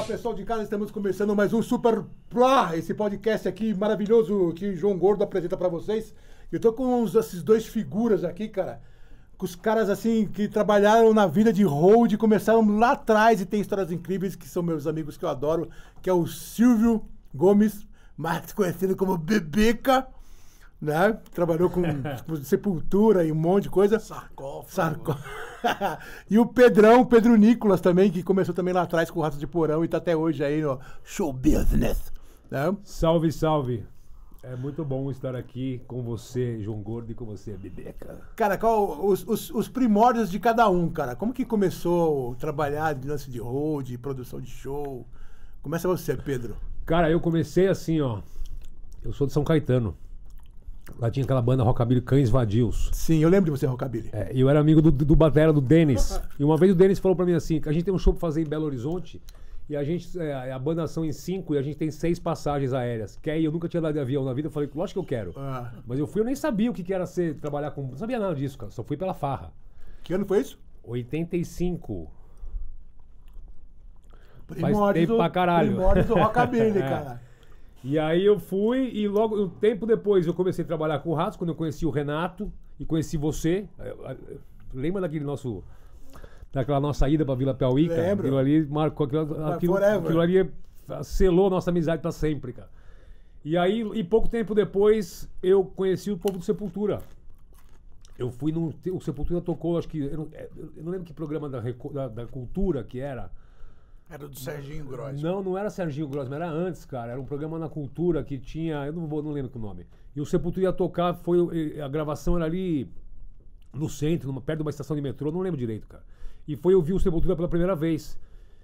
pessoal de casa, estamos começando mais um Super Plá, esse podcast aqui maravilhoso que o João Gordo apresenta pra vocês. Eu tô com esses dois figuras aqui, cara, com os caras assim que trabalharam na vida de road, começaram lá atrás e tem histórias incríveis, que são meus amigos que eu adoro, que é o Silvio Gomes, mais conhecido como Bebeca, né? Trabalhou com Sepultura e um monte de coisa. Sarcófago. E o Pedro Nicolas também, que começou também lá atrás com o Rato de Porão e tá até hoje aí no show business. Né? Salve, salve. É muito bom estar aqui com você, João Gordo, e com você, Bebeca. Cara, qual os primórdios de cada um, cara? Como que começou a trabalhar de lance de road, produção de show? Começa você, Pedro. Cara, eu comecei assim, ó. Eu sou de São Caetano. Lá tinha aquela banda Rockabilly Cães Vadios. Sim, eu lembro de você, Rockabilly. É, e eu era amigo do batera, do Denis. E uma vez o Denis falou pra mim assim, que a gente tem um show pra fazer em Belo Horizonte, e a gente, a banda são em 5 e a gente tem 6 passagens aéreas. Quer ir? Eu nunca tinha dado de avião na vida, eu falei, lógico que eu quero. Mas eu fui, eu nem sabia o que era trabalhar com... Não sabia nada disso, cara, só fui pela farra. Que ano foi isso? 85. Faz tempo pra caralho. Primórdios do Rockabilly, cara. E aí eu fui e logo, um tempo depois, eu comecei a trabalhar com o Ratos, quando eu conheci o Renato e conheci você. Lembra daquela nossa ida pra Vila Piauí, cara? Lembro. Aquilo ali marcou, aquilo ali selou nossa amizade pra sempre, cara. E aí, e pouco tempo depois, eu conheci o povo do Sepultura. Eu fui o Sepultura tocou, acho que, eu não lembro que programa da Cultura que era. Era do Serginho Grossman. Não era Serginho Grossman, era antes, cara. Era um programa na Cultura que tinha... Eu não lembro o nome. E o Sepultura ia tocar, a gravação era ali no centro, perto de uma estação de metrô, não lembro direito, cara. E foi eu vi o Sepultura pela primeira vez.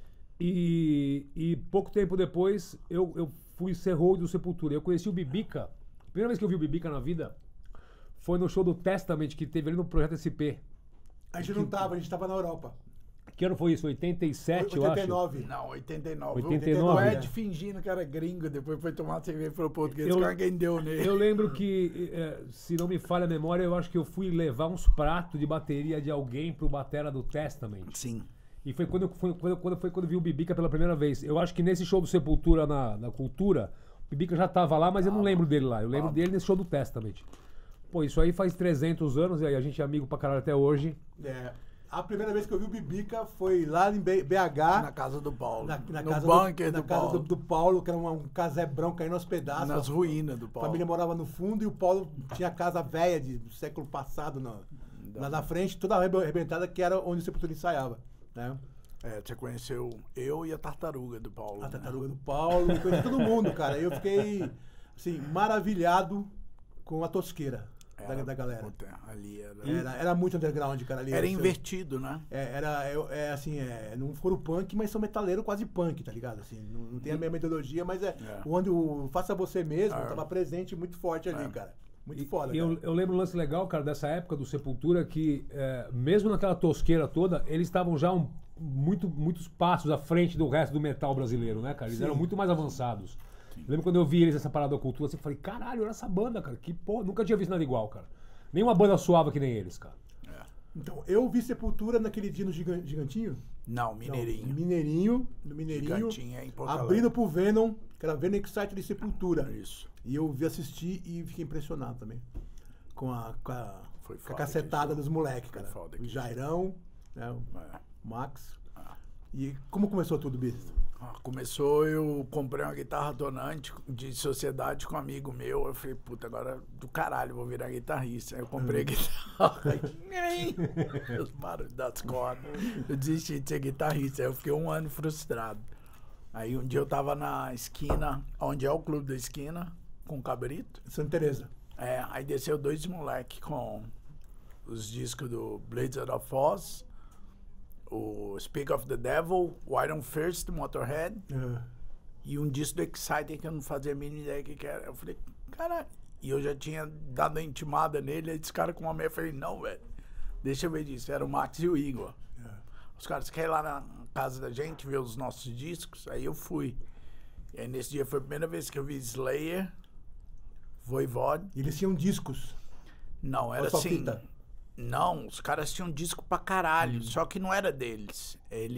E pouco tempo depois, eu fui ser road do Sepultura. Eu conheci o Bibica. A primeira vez que eu vi o Bibica na vida foi no show do Testament que teve ali no Projeto SP. A gente tava na Europa. Que ano foi isso? 87, 89. eu acho? Não, 89. 89, O Ed fingindo que era gringo, depois foi tomar cerveja e falou português, quem deu nele. Eu lembro que, se não me falha a memória, eu acho que eu fui levar uns pratos de bateria de alguém pro batera do Testament. Sim. E foi quando eu vi o Bibica pela primeira vez. Eu acho que nesse show do Sepultura na Cultura, o Bibica já tava lá, mas eu não lembro dele lá. Eu lembro dele nesse show do Testament. Pô, isso aí faz 300 anos e aí a gente é amigo pra caralho até hoje. A primeira vez que eu vi o Bibica foi lá em BH. Na casa do Paulo. Na no casa bunker na do casa Paulo. do Paulo, que era um casebrão caindo aos pedaços. Nas ruínas do A Paulo. família morava no fundo e o Paulo tinha a casa velha do século passado lá na frente, toda arrebentada, que era onde o Sepultura ensaiava. Né? Você conheceu eu e a tartaruga do Paulo. A tartaruga do Paulo, eu conheci todo mundo, cara. Eu fiquei, assim, maravilhado com a tosqueira da galera. Puta, ali era... Era muito underground, cara. Ali Era invertido, né? Não foram punk, mas são metaleiro quase punk, tá ligado? Assim, não tem a mesma metodologia, mas onde o faça você mesmo tava presente muito forte ali, cara. Muito foda, cara. Eu lembro um lance legal, cara, dessa época do Sepultura, que mesmo naquela tosqueira toda, eles estavam já muitos passos à frente do resto do metal brasileiro, né, cara? Eles eram muito mais avançados. Eu lembro quando eu vi eles nessa parada da cultura, assim, eu falei, caralho, olha essa banda, cara, que porra, nunca tinha visto nada igual, cara. Nenhuma banda suava que nem eles, cara. Então, eu vi Sepultura naquele dia no Gigantinho. Não, Mineirinho. No Mineirinho. Gigantinho é em Porto Abrindo Alegre. pro Venom, que era Venom Excite de Sepultura. Isso. E eu vi assistir e fiquei impressionado também. Com a Foi com a foda cacetada que dos moleques, cara. foda O que Jairão, né, o Max. E como começou tudo, Bicho? Começou, eu comprei uma guitarra tonante de sociedade com um amigo meu. Eu falei, puta, agora do caralho, vou virar guitarrista. Aí eu comprei a guitarra. Os barulhos das cordas. Eu desisti de ser guitarrista. Aí eu fiquei 1 ano frustrado. Aí um dia eu tava na esquina, onde é o clube da esquina, com o Cabrito. Santa Teresa. Aí desceu 2 moleques com os discos do Blades of Oz, o Speak of the Devil, o Iron Fist, Motorhead, e um disco do Exciter que eu não fazia a mínima ideia que era. Eu falei, caralho. E eu já tinha dado a intimada nele, aí esse cara com uma meia, eu falei, não, velho, deixa eu ver disso. Era o Max e o Igor. Os caras querem ir lá na casa da gente ver os nossos discos, aí eu fui. E aí nesse dia foi a primeira vez que eu vi Slayer, Voivod. E eles tinham discos. Não, era só assim... fita? Não, os caras tinham disco pra caralho, só que não era deles. Eles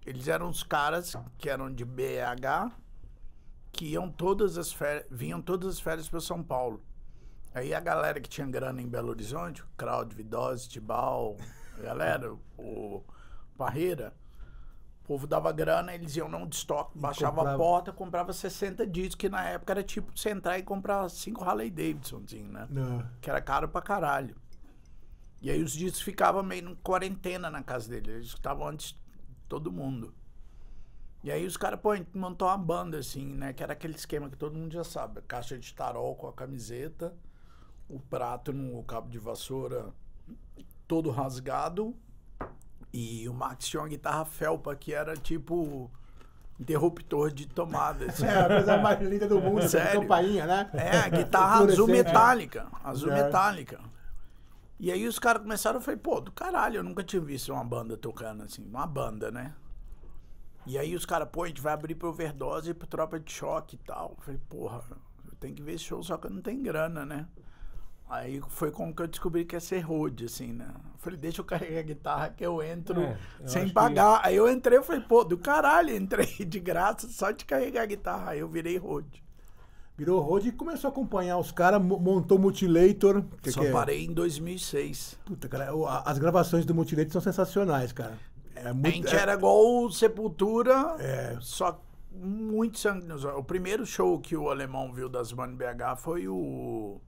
Eles eram os caras que eram de BH, que iam vinham todas as férias para São Paulo. Aí a galera que tinha grana em Belo Horizonte, o Claudio, Vidose, Tibal, a galera, o Parreira, o povo dava grana, eles iam num estoque, baixava a porta, comprava 60 discos, que na época era tipo você entrar e comprar 5 Harley Davidson, assim, né? Que era caro pra caralho. E aí os discos ficavam meio em quarentena na casa dele, eles escutavam antes de todo mundo. E aí os caras, pô, a gente montou uma banda, assim, né? Que era aquele esquema que todo mundo já sabe. Caixa de tarol com a camiseta, o prato no cabo de vassoura todo rasgado. E o Max tinha uma guitarra felpa que era tipo interruptor de tomada. Assim. É a coisa mais linda do mundo, essa campainha, né? É, a guitarra azul metálica. Azul metálica. E aí os caras começaram, eu falei, pô, do caralho, eu nunca tinha visto uma banda tocando assim, uma banda, né? E aí os caras, pô, a gente vai abrir pro Overdose e pro Tropa de Choque e tal. Eu falei, porra, eu tenho que ver esse show, só que eu não tenho grana, né? Aí foi como que eu descobri que ia ser road, assim, né? Eu falei, deixa eu carregar a guitarra que eu entro sem pagar. Aí eu entrei, eu falei, pô, do caralho, entrei de graça só de carregar a guitarra. Aí eu virei road. Virou road e começou a acompanhar os caras, montou Mutilator. Só parei em 2006. Puta, cara, as gravações do Mutilator são sensacionais, cara. A gente era igual o Sepultura, só muito sangue nos olhos. O primeiro show que o alemão viu das bandas BH foi o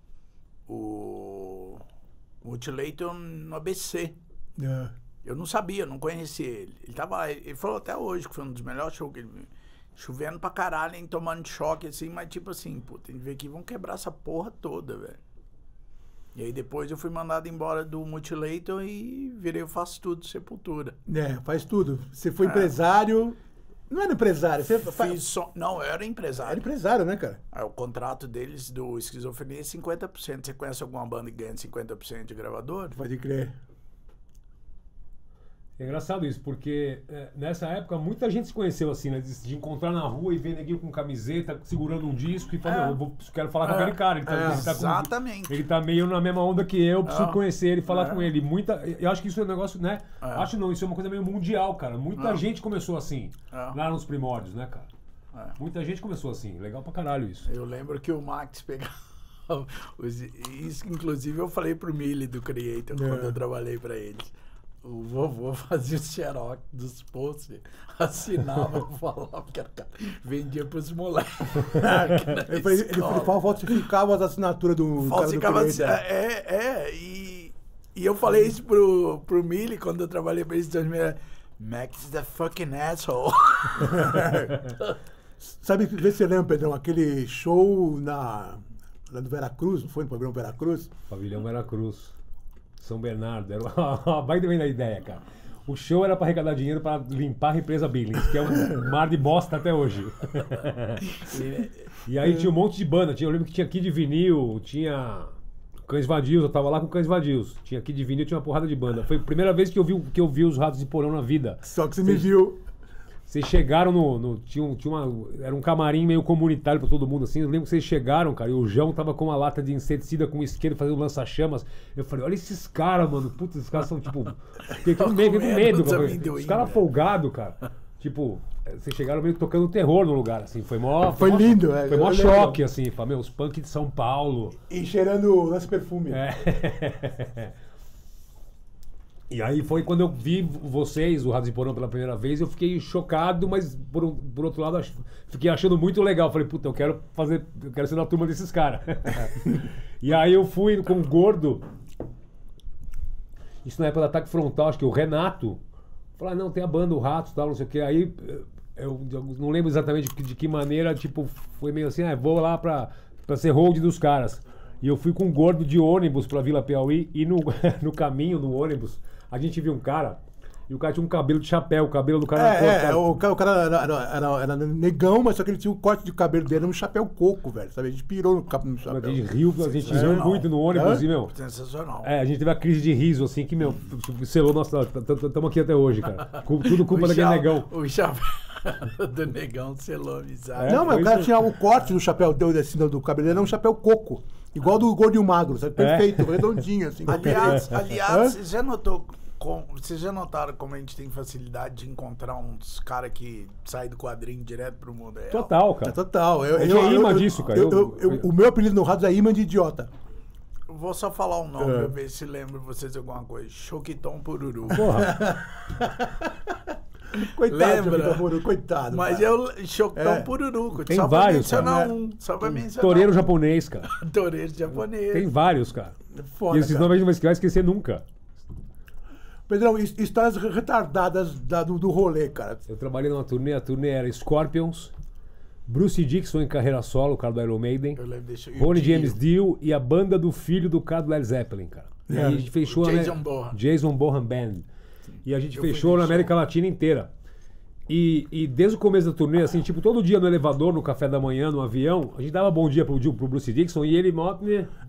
Mutilator no ABC. Eu não sabia, não conhecia ele. Ele falou até hoje que foi um dos melhores shows que ele viu. Chovendo pra caralho, hein, tomando choque, assim, mas tipo assim, pô, tem que ver que vão quebrar essa porra toda, velho. E aí depois eu fui mandado embora do Mutilator e virei o Faço Tudo Sepultura. Faz tudo. Você foi empresário... Não era empresário, você Não, eu era empresário. Era empresário, né, cara? O contrato deles do Esquizofrenia é 50%. Você conhece alguma banda que ganha 50% de gravador? Pode crer. É engraçado isso, porque nessa época muita gente se conheceu assim, né? De encontrar na rua e ver neguinho com camiseta, segurando um disco e falar, eu quero falar com aquele cara. Exatamente. Ele tá meio na mesma onda que eu, preciso conhecer ele e falar com ele. Eu acho que isso é um negócio, né? Acho não, isso é uma coisa meio mundial, cara. Muita gente começou assim, lá nos primórdios, né, cara? Muita gente começou assim, legal pra caralho isso. Eu lembro que o Max pegava... Isso, inclusive, eu falei pro Mili do Creator quando eu trabalhei pra eles. O vovô fazia o xerox dos posters, assinava, falava que era, vendia pros moleques. Ele falsificava as assinaturas do falsificava cara do e eu falei isso pro Mili quando eu trabalhei pra eles. Max is the fucking asshole. Sabe, vê se você lembra, Pedrão, aquele show lá do Veracruz, não foi no programa Veracruz? Pavilhão Veracruz. São Bernardo, era uma baita bem da ideia, cara. O show era para arrecadar dinheiro para limpar a represa Billings, que é um mar de bosta até hoje. E aí tinha um monte de banda. Eu lembro que tinha Kid Vinil, tinha Cães Vadios, eu tava lá com Cães Vadios. Tinha Kid Vinil, tinha uma porrada de banda. Foi a primeira vez que eu vi os Ratos de Porão na vida. Só que você me viu. Vocês chegaram era um camarim meio comunitário pra todo mundo, assim. Eu lembro que vocês chegaram, cara, e o João tava com uma lata de inseticida com isqueiro fazendo lança-chamas. Eu falei, olha esses caras, mano. Puta, esses caras são tipo... Fiquei com medo, cara. Os caras folgados, cara. Tipo, vocês chegaram meio tocando terror no lugar, assim. Foi lindo, Foi mó choque, assim. Falei, os punk de São Paulo. E cheirando lance-perfume. E aí foi quando eu vi vocês, o Ratos de Porão, pela primeira vez, eu fiquei chocado, mas por outro lado, fiquei achando muito legal. Falei, puta, eu quero ser na turma desses caras. E aí eu fui com o Gordo, isso na época do Ataque Frontal, acho que o Renato, falou, não, tem a banda, o Ratos e tal, não sei o que. Aí eu não lembro exatamente de que maneira, tipo, foi meio assim, vou lá pra ser hold dos caras. E eu fui com o Gordo de ônibus pra Vila Piauí e no caminho, no ônibus, a gente viu um cara, e o cara tinha um cabelo de chapéu, o cabelo do cara o cara era negão, mas só que ele tinha o corte de cabelo dele, um chapéu coco, velho, sabe? A gente pirou no chapéu. A gente riu muito no ônibus, e, meu... Sensacional. A gente teve a crise de riso, assim, que, meu, selou nossa... Estamos aqui até hoje, cara. Tudo culpa daquele negão. O chapéu do negão selou a amizade. Não, mas o cara tinha o corte do chapéu assim, do cabelo dele, era um chapéu coco. Igual do Gordo e o Magro, sabe? Perfeito, redondinho, assim. Aliás, você já notou Vocês já notaram como a gente tem facilidade de encontrar uns caras que saem do quadrinho direto pro mundo real? Total, cara. É total. Eu tinha imã disso, cara. O meu apelido no rádio é imã de idiota. Eu vou só falar um nome pra ver se lembra vocês alguma coisa. Choquiton Pururu. Porra. Coitado, Lembra? Choquitão Pururu, coitado. Mas cara. é o Choquiton Pururu. Tem só vários, pra mencionar cara. só pra mencionar Toureiro japonês, cara. Toureiro japonês. Tem vários, cara. Foda, E esses cara. nomes a gente não vai esquecer nunca. Pedrão, histórias retardadas do rolê, cara. Eu trabalhei numa turnê, a turnê era Scorpions, Bruce Dickinson em carreira solo, o cara do Iron Maiden, Eu lembro desse. Ronnie James Dio e a banda do filho do cara do Led Zeppelin, cara. E aí a gente fechou Jason Bonham Band. E a gente fechou na América Latina inteira. E desde o começo da turnê, assim, tipo, todo dia no elevador, no café da manhã, no avião, a gente dava bom dia pro Bruce Dickinson e ele mó...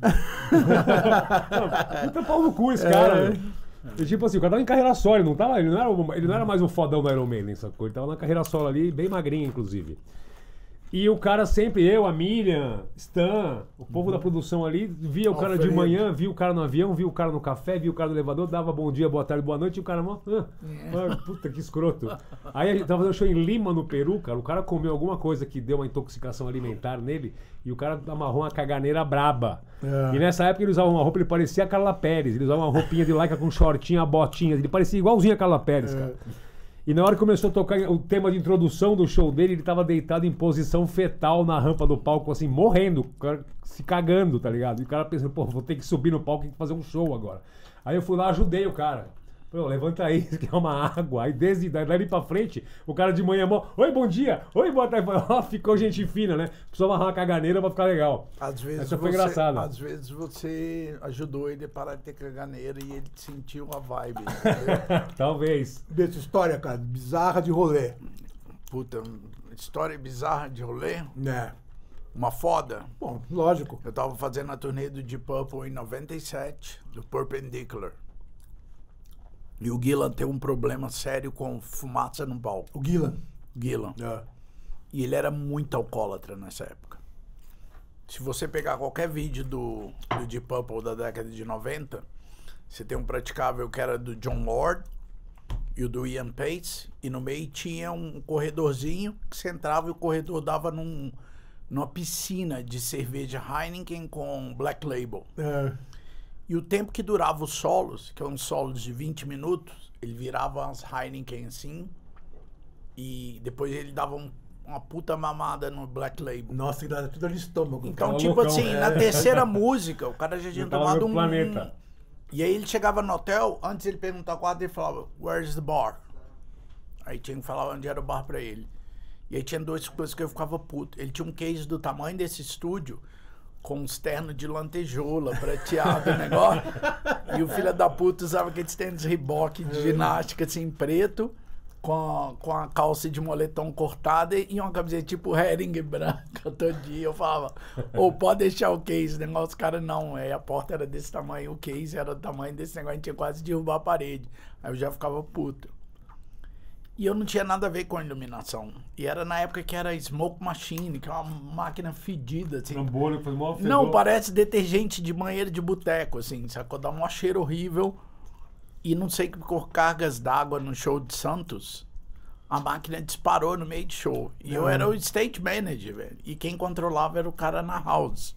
Puta pau no cu esse cara, meu. E, tipo assim, o cara tava em carreira solo, ele não era mais um fodão do Iron Maiden, sacou? Ele tava na carreira solo ali, bem magrinho, inclusive. E o cara sempre, eu, a Miriam, Stan, o povo da produção ali, via o cara de manhã, via o cara no avião, via o cara no café, via o cara no elevador, dava bom dia, boa tarde, boa noite, e o cara, puta que escroto. Aí a gente tava fazendo show em Lima, no Peru, cara, o cara comeu alguma coisa que deu uma intoxicação alimentar nele, e o cara amarrou uma caganeira braba. E nessa época ele usava uma roupa, ele parecia a Carla Pérez, ele usava uma roupinha de lycra com shortinho, botinhas, ele parecia igualzinho a Carla Pérez, cara. E na hora que começou a tocar o tema de introdução do show dele, ele tava deitado em posição fetal na rampa do palco, assim, morrendo, o cara se cagando, tá ligado? E o cara pensando, pô, vou ter que subir no palco e fazer um show agora. Aí eu fui lá, ajudei o cara. Falei, levanta aí, isso aqui é uma água. Aí desde dali pra frente, o cara de manhã, oi, bom dia, oi, boa tarde. Ficou gente fina, né? Precisou amarrar uma caganeira pra ficar legal. Às vezes essa foi engraçada. Às vezes você ajudou ele a parar de ter caganeira e ele sentiu a vibe. Talvez. Essa história, cara, bizarra de rolê. Puta, história bizarra de rolê. Né? Uma foda. Bom, lógico. Eu tava fazendo a turnê do Deep Purple em 97, do Perpendicular. E o Gillan tem um problema sério com fumaça no palco. O Gillan. Gillan. E ele era muito alcoólatra nessa época. Se você pegar qualquer vídeo do Deep Purple da década de 90, você tem um praticável que era do John Lord e o do Ian Pace, e no meio tinha um corredorzinho que você entrava e o corredor dava numa piscina de cerveja Heineken com Black Label. E o tempo que durava os solos, que eram solos de 20 minutos, ele virava as Heineken assim, e depois ele dava uma puta mamada no Black Label. Nossa, que dá tudo ali no estômago. Então, tipo assim, na terceira música, o cara já tinha tomado um... planeta. E aí ele chegava no hotel, antes ele perguntar qual ele falava, where's the bar? Aí tinha que falar onde era o bar pra ele. E aí tinha duas coisas que eu ficava puto. Ele tinha um case do tamanho desse estúdio, com uns ternos de lantejoula, prateado o negócio. E o filho da puta usava aqueles tênis Reebok de ginástica, assim, preto, com a calça de moletom cortada e uma camiseta tipo Hering branca todo dia. Eu falava, pode deixar o case, o negócio, os caras não. Aí a porta era desse tamanho, o case era do tamanho desse negócio, a gente tinha quase de derrubar a parede. Aí eu já ficava puto. E eu não tinha nada a ver com a iluminação. E era na época que era Smoke Machine, que é uma máquina fedida, assim. Trambolho, faz mó fedor. Não, parece detergente de banheiro de boteco, assim, sacou? Dá um cheiro horrível. E não sei por cargas d'água no show de Santos, a máquina disparou no meio de show. E eu era o stage manager, velho. E quem controlava era o cara na house.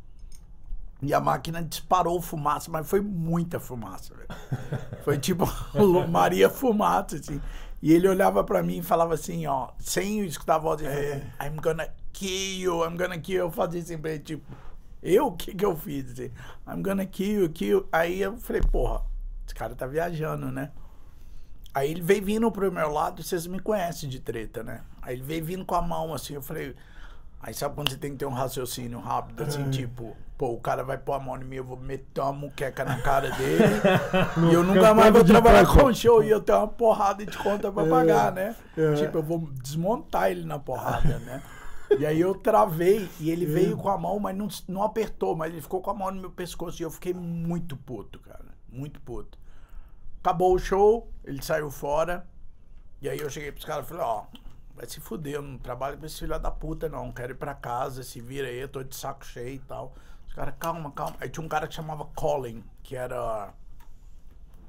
E a máquina disparou fumaça, mas foi muita fumaça, velho. Foi tipo Maria Fumaça, assim. E ele olhava pra mim e falava assim, ó, sem escutar a voz, ele falava, I'm gonna kill you, I'm gonna kill you. Eu fazia assim pra ele, tipo, o que eu fiz? Assim, I'm gonna kill you. Aí eu falei, porra, esse cara tá viajando, né? Aí ele veio vindo pro meu lado, vocês me conhecem de treta, né? Aí ele veio vindo com a mão, assim, eu falei... Aí sabe quando você tem que ter um raciocínio rápido, assim, tipo... Pô, o cara vai pôr a mão em mim, eu vou meter uma muqueca na cara dele e eu nunca mais vou trabalhar com show e eu tenho uma porrada de conta pra pagar, né? Tipo, eu vou desmontar ele na porrada, né? E aí eu travei e ele veio com a mão, mas não apertou, mas ele ficou com a mão no meu pescoço e eu fiquei muito puto, cara. Muito puto. Acabou o show, ele saiu fora e aí eu cheguei pros caras e falei, ó, vai se fuder, eu não trabalho com esse filho da puta não, quero ir pra casa, se vira aí, eu tô de saco cheio e tal. Os caras, calma. Aí tinha um cara que chamava Colin, que era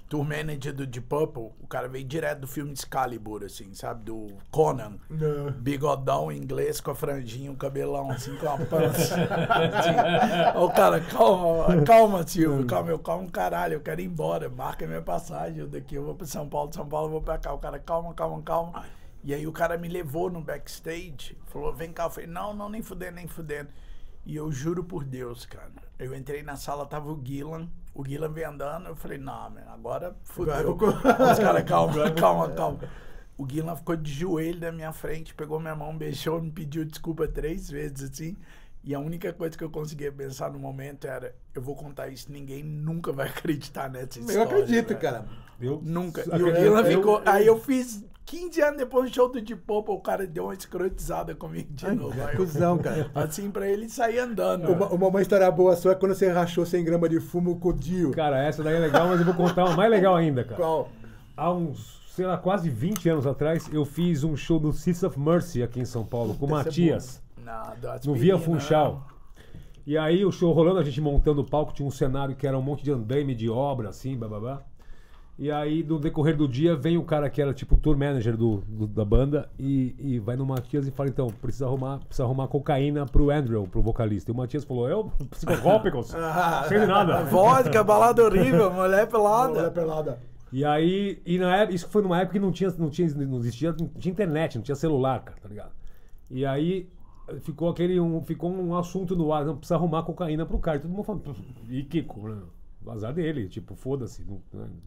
tour manager do Deep Purple, o cara veio direto do filme de Excalibur, assim, sabe? Do Conan. Bigodão inglês com a franjinha, um cabelão, assim, com a pança. Assim. O cara, calma, tio. Calma, caralho, eu quero ir embora. Marca minha passagem. Daqui eu vou pra São Paulo, eu vou pra cá. O cara, calma. E aí o cara me levou no backstage, falou, vem cá. Eu falei, não, nem fudendo. E eu juro por Deus, cara. Eu entrei na sala, tava o Gillan veio andando, eu falei, não, man, agora fudeu. Os caras, calma. O Gillan ficou de joelho na minha frente, pegou minha mão, beijou, me pediu desculpa 3 vezes, assim. E a única coisa que eu conseguia pensar no momento era, eu vou contar isso, ninguém nunca vai acreditar nessa história. Eu acredito, velho. cara. Nunca. E o Gillan ficou... Aí eu fiz 15 anos depois do show do Deep Purple, o cara deu uma escrotizada comigo de novo. Cusão, cara. Assim, pra ele sair andando. Uma história boa sua é quando você rachou 100 gramas de fumo com o Dio. Cara, essa daí é legal, mas eu vou contar uma mais legal ainda, cara. Qual? Há uns, sei lá, quase 20 anos atrás, eu fiz um show do Seats of Mercy aqui em São Paulo, com o Matias. No Via Funchal. E aí o show rolando, a gente montando o palco, tinha um cenário que era um monte de andaime de obra, assim, bababá. E aí, no decorrer do dia, vem o cara que era tipo tour manager da banda e vai no Matias e fala, então, precisa arrumar cocaína pro Andrew, pro vocalista. E o Matias falou, eu, psicotrópicos, sem nada. Vodka, balada horrível, mulher pelada. E aí, na época, isso foi numa época que não existia internet, não tinha celular, cara, tá ligado? E aí ficou um assunto no ar, não precisa arrumar cocaína pro cara. E todo mundo falando, e Kiko, né? O azar dele, tipo, foda-se, não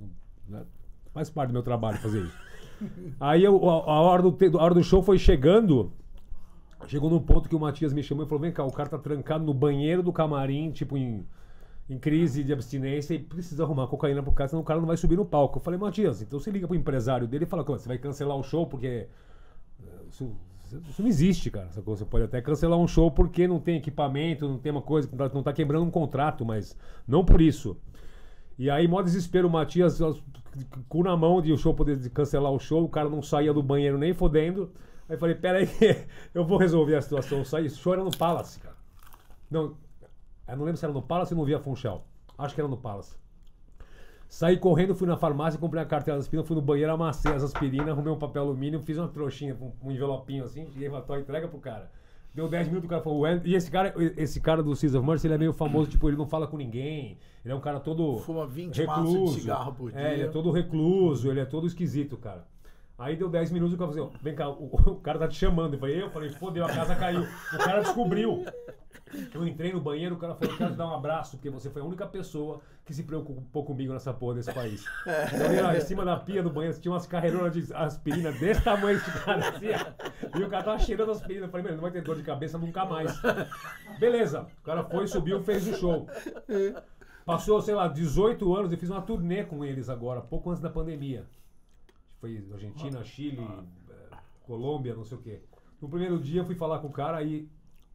faz parte do meu trabalho fazer isso. Aí a hora do show foi chegou num ponto que o Matias me chamou e falou, vem cá, o cara tá trancado no banheiro do camarim, tipo em crise de abstinência e precisa arrumar cocaína pro cara, senão o cara não vai subir no palco. Eu falei, Matias, então você liga pro empresário dele e fala, você vai cancelar o show porque isso não existe, cara. Você pode até cancelar um show porque não tem equipamento, não tem uma coisa, não tá quebrando um contrato, mas não por isso. E aí, mó desespero, o Matias, cu na mão de o show poder cancelar o show, o cara não saía do banheiro nem fodendo. Aí falei, peraí, eu vou resolver a situação. Eu saí, o show era no Palace, cara. Não, eu não lembro se era no Palace ou no Via Funchal. Acho que era no Palace. Saí correndo, fui na farmácia, comprei a cartela das aspirinas, fui no banheiro, amassei as aspirinas, arrumei um papel alumínio, fiz uma trouxinha, um envelopinho assim, cheguei e falei, entrega pro cara. Deu 10 minutos, o cara falou, e esse cara do Seas of Mercy, ele é meio famoso, tipo, ele não fala com ninguém, ele é um cara todo fuma 20 recluso, maços de cigarro por dia. ele é todo recluso, ele é todo esquisito, cara. Aí deu 10 minutos e o cara falou assim, vem cá, o cara tá te chamando. Eu falei, fodeu, a casa caiu. O cara descobriu. Eu entrei no banheiro, o cara falou, eu quero te dar um abraço, porque você foi a única pessoa que se preocupou comigo nessa porra desse país. Então, lá, em cima da pia do banheiro, tinha umas carreironas de aspirina desse tamanho, esse cara assim, e o cara tava cheirando aspirina. Eu falei, meu, não vai ter dor de cabeça nunca mais. Beleza, o cara foi, subiu, fez o show. Passou, sei lá, 18 anos, eu fiz uma turnê com eles agora, pouco antes da pandemia. Foi Argentina, Chile, Colômbia, não sei o quê. No primeiro dia eu fui falar com o cara e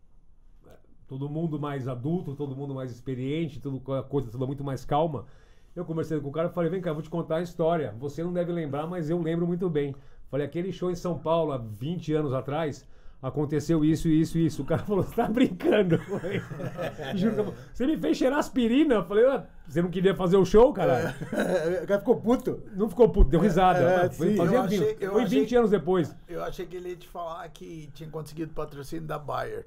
todo mundo mais adulto, todo mundo mais experiente, a coisa toda muito mais calma. Eu conversei com o cara e falei, vem cá, eu vou te contar a história. Você não deve lembrar, mas eu lembro muito bem. Falei, aquele show em São Paulo, há 20 anos atrás, aconteceu isso. O cara falou, você tá brincando? Juro, você me fez cheirar aspirina? Eu falei, você não queria fazer o show, caralho? O cara ficou puto? Não ficou puto, deu risada. Foi 20 anos depois. Eu achei que ele ia te falar que tinha conseguido patrocínio da Bayer.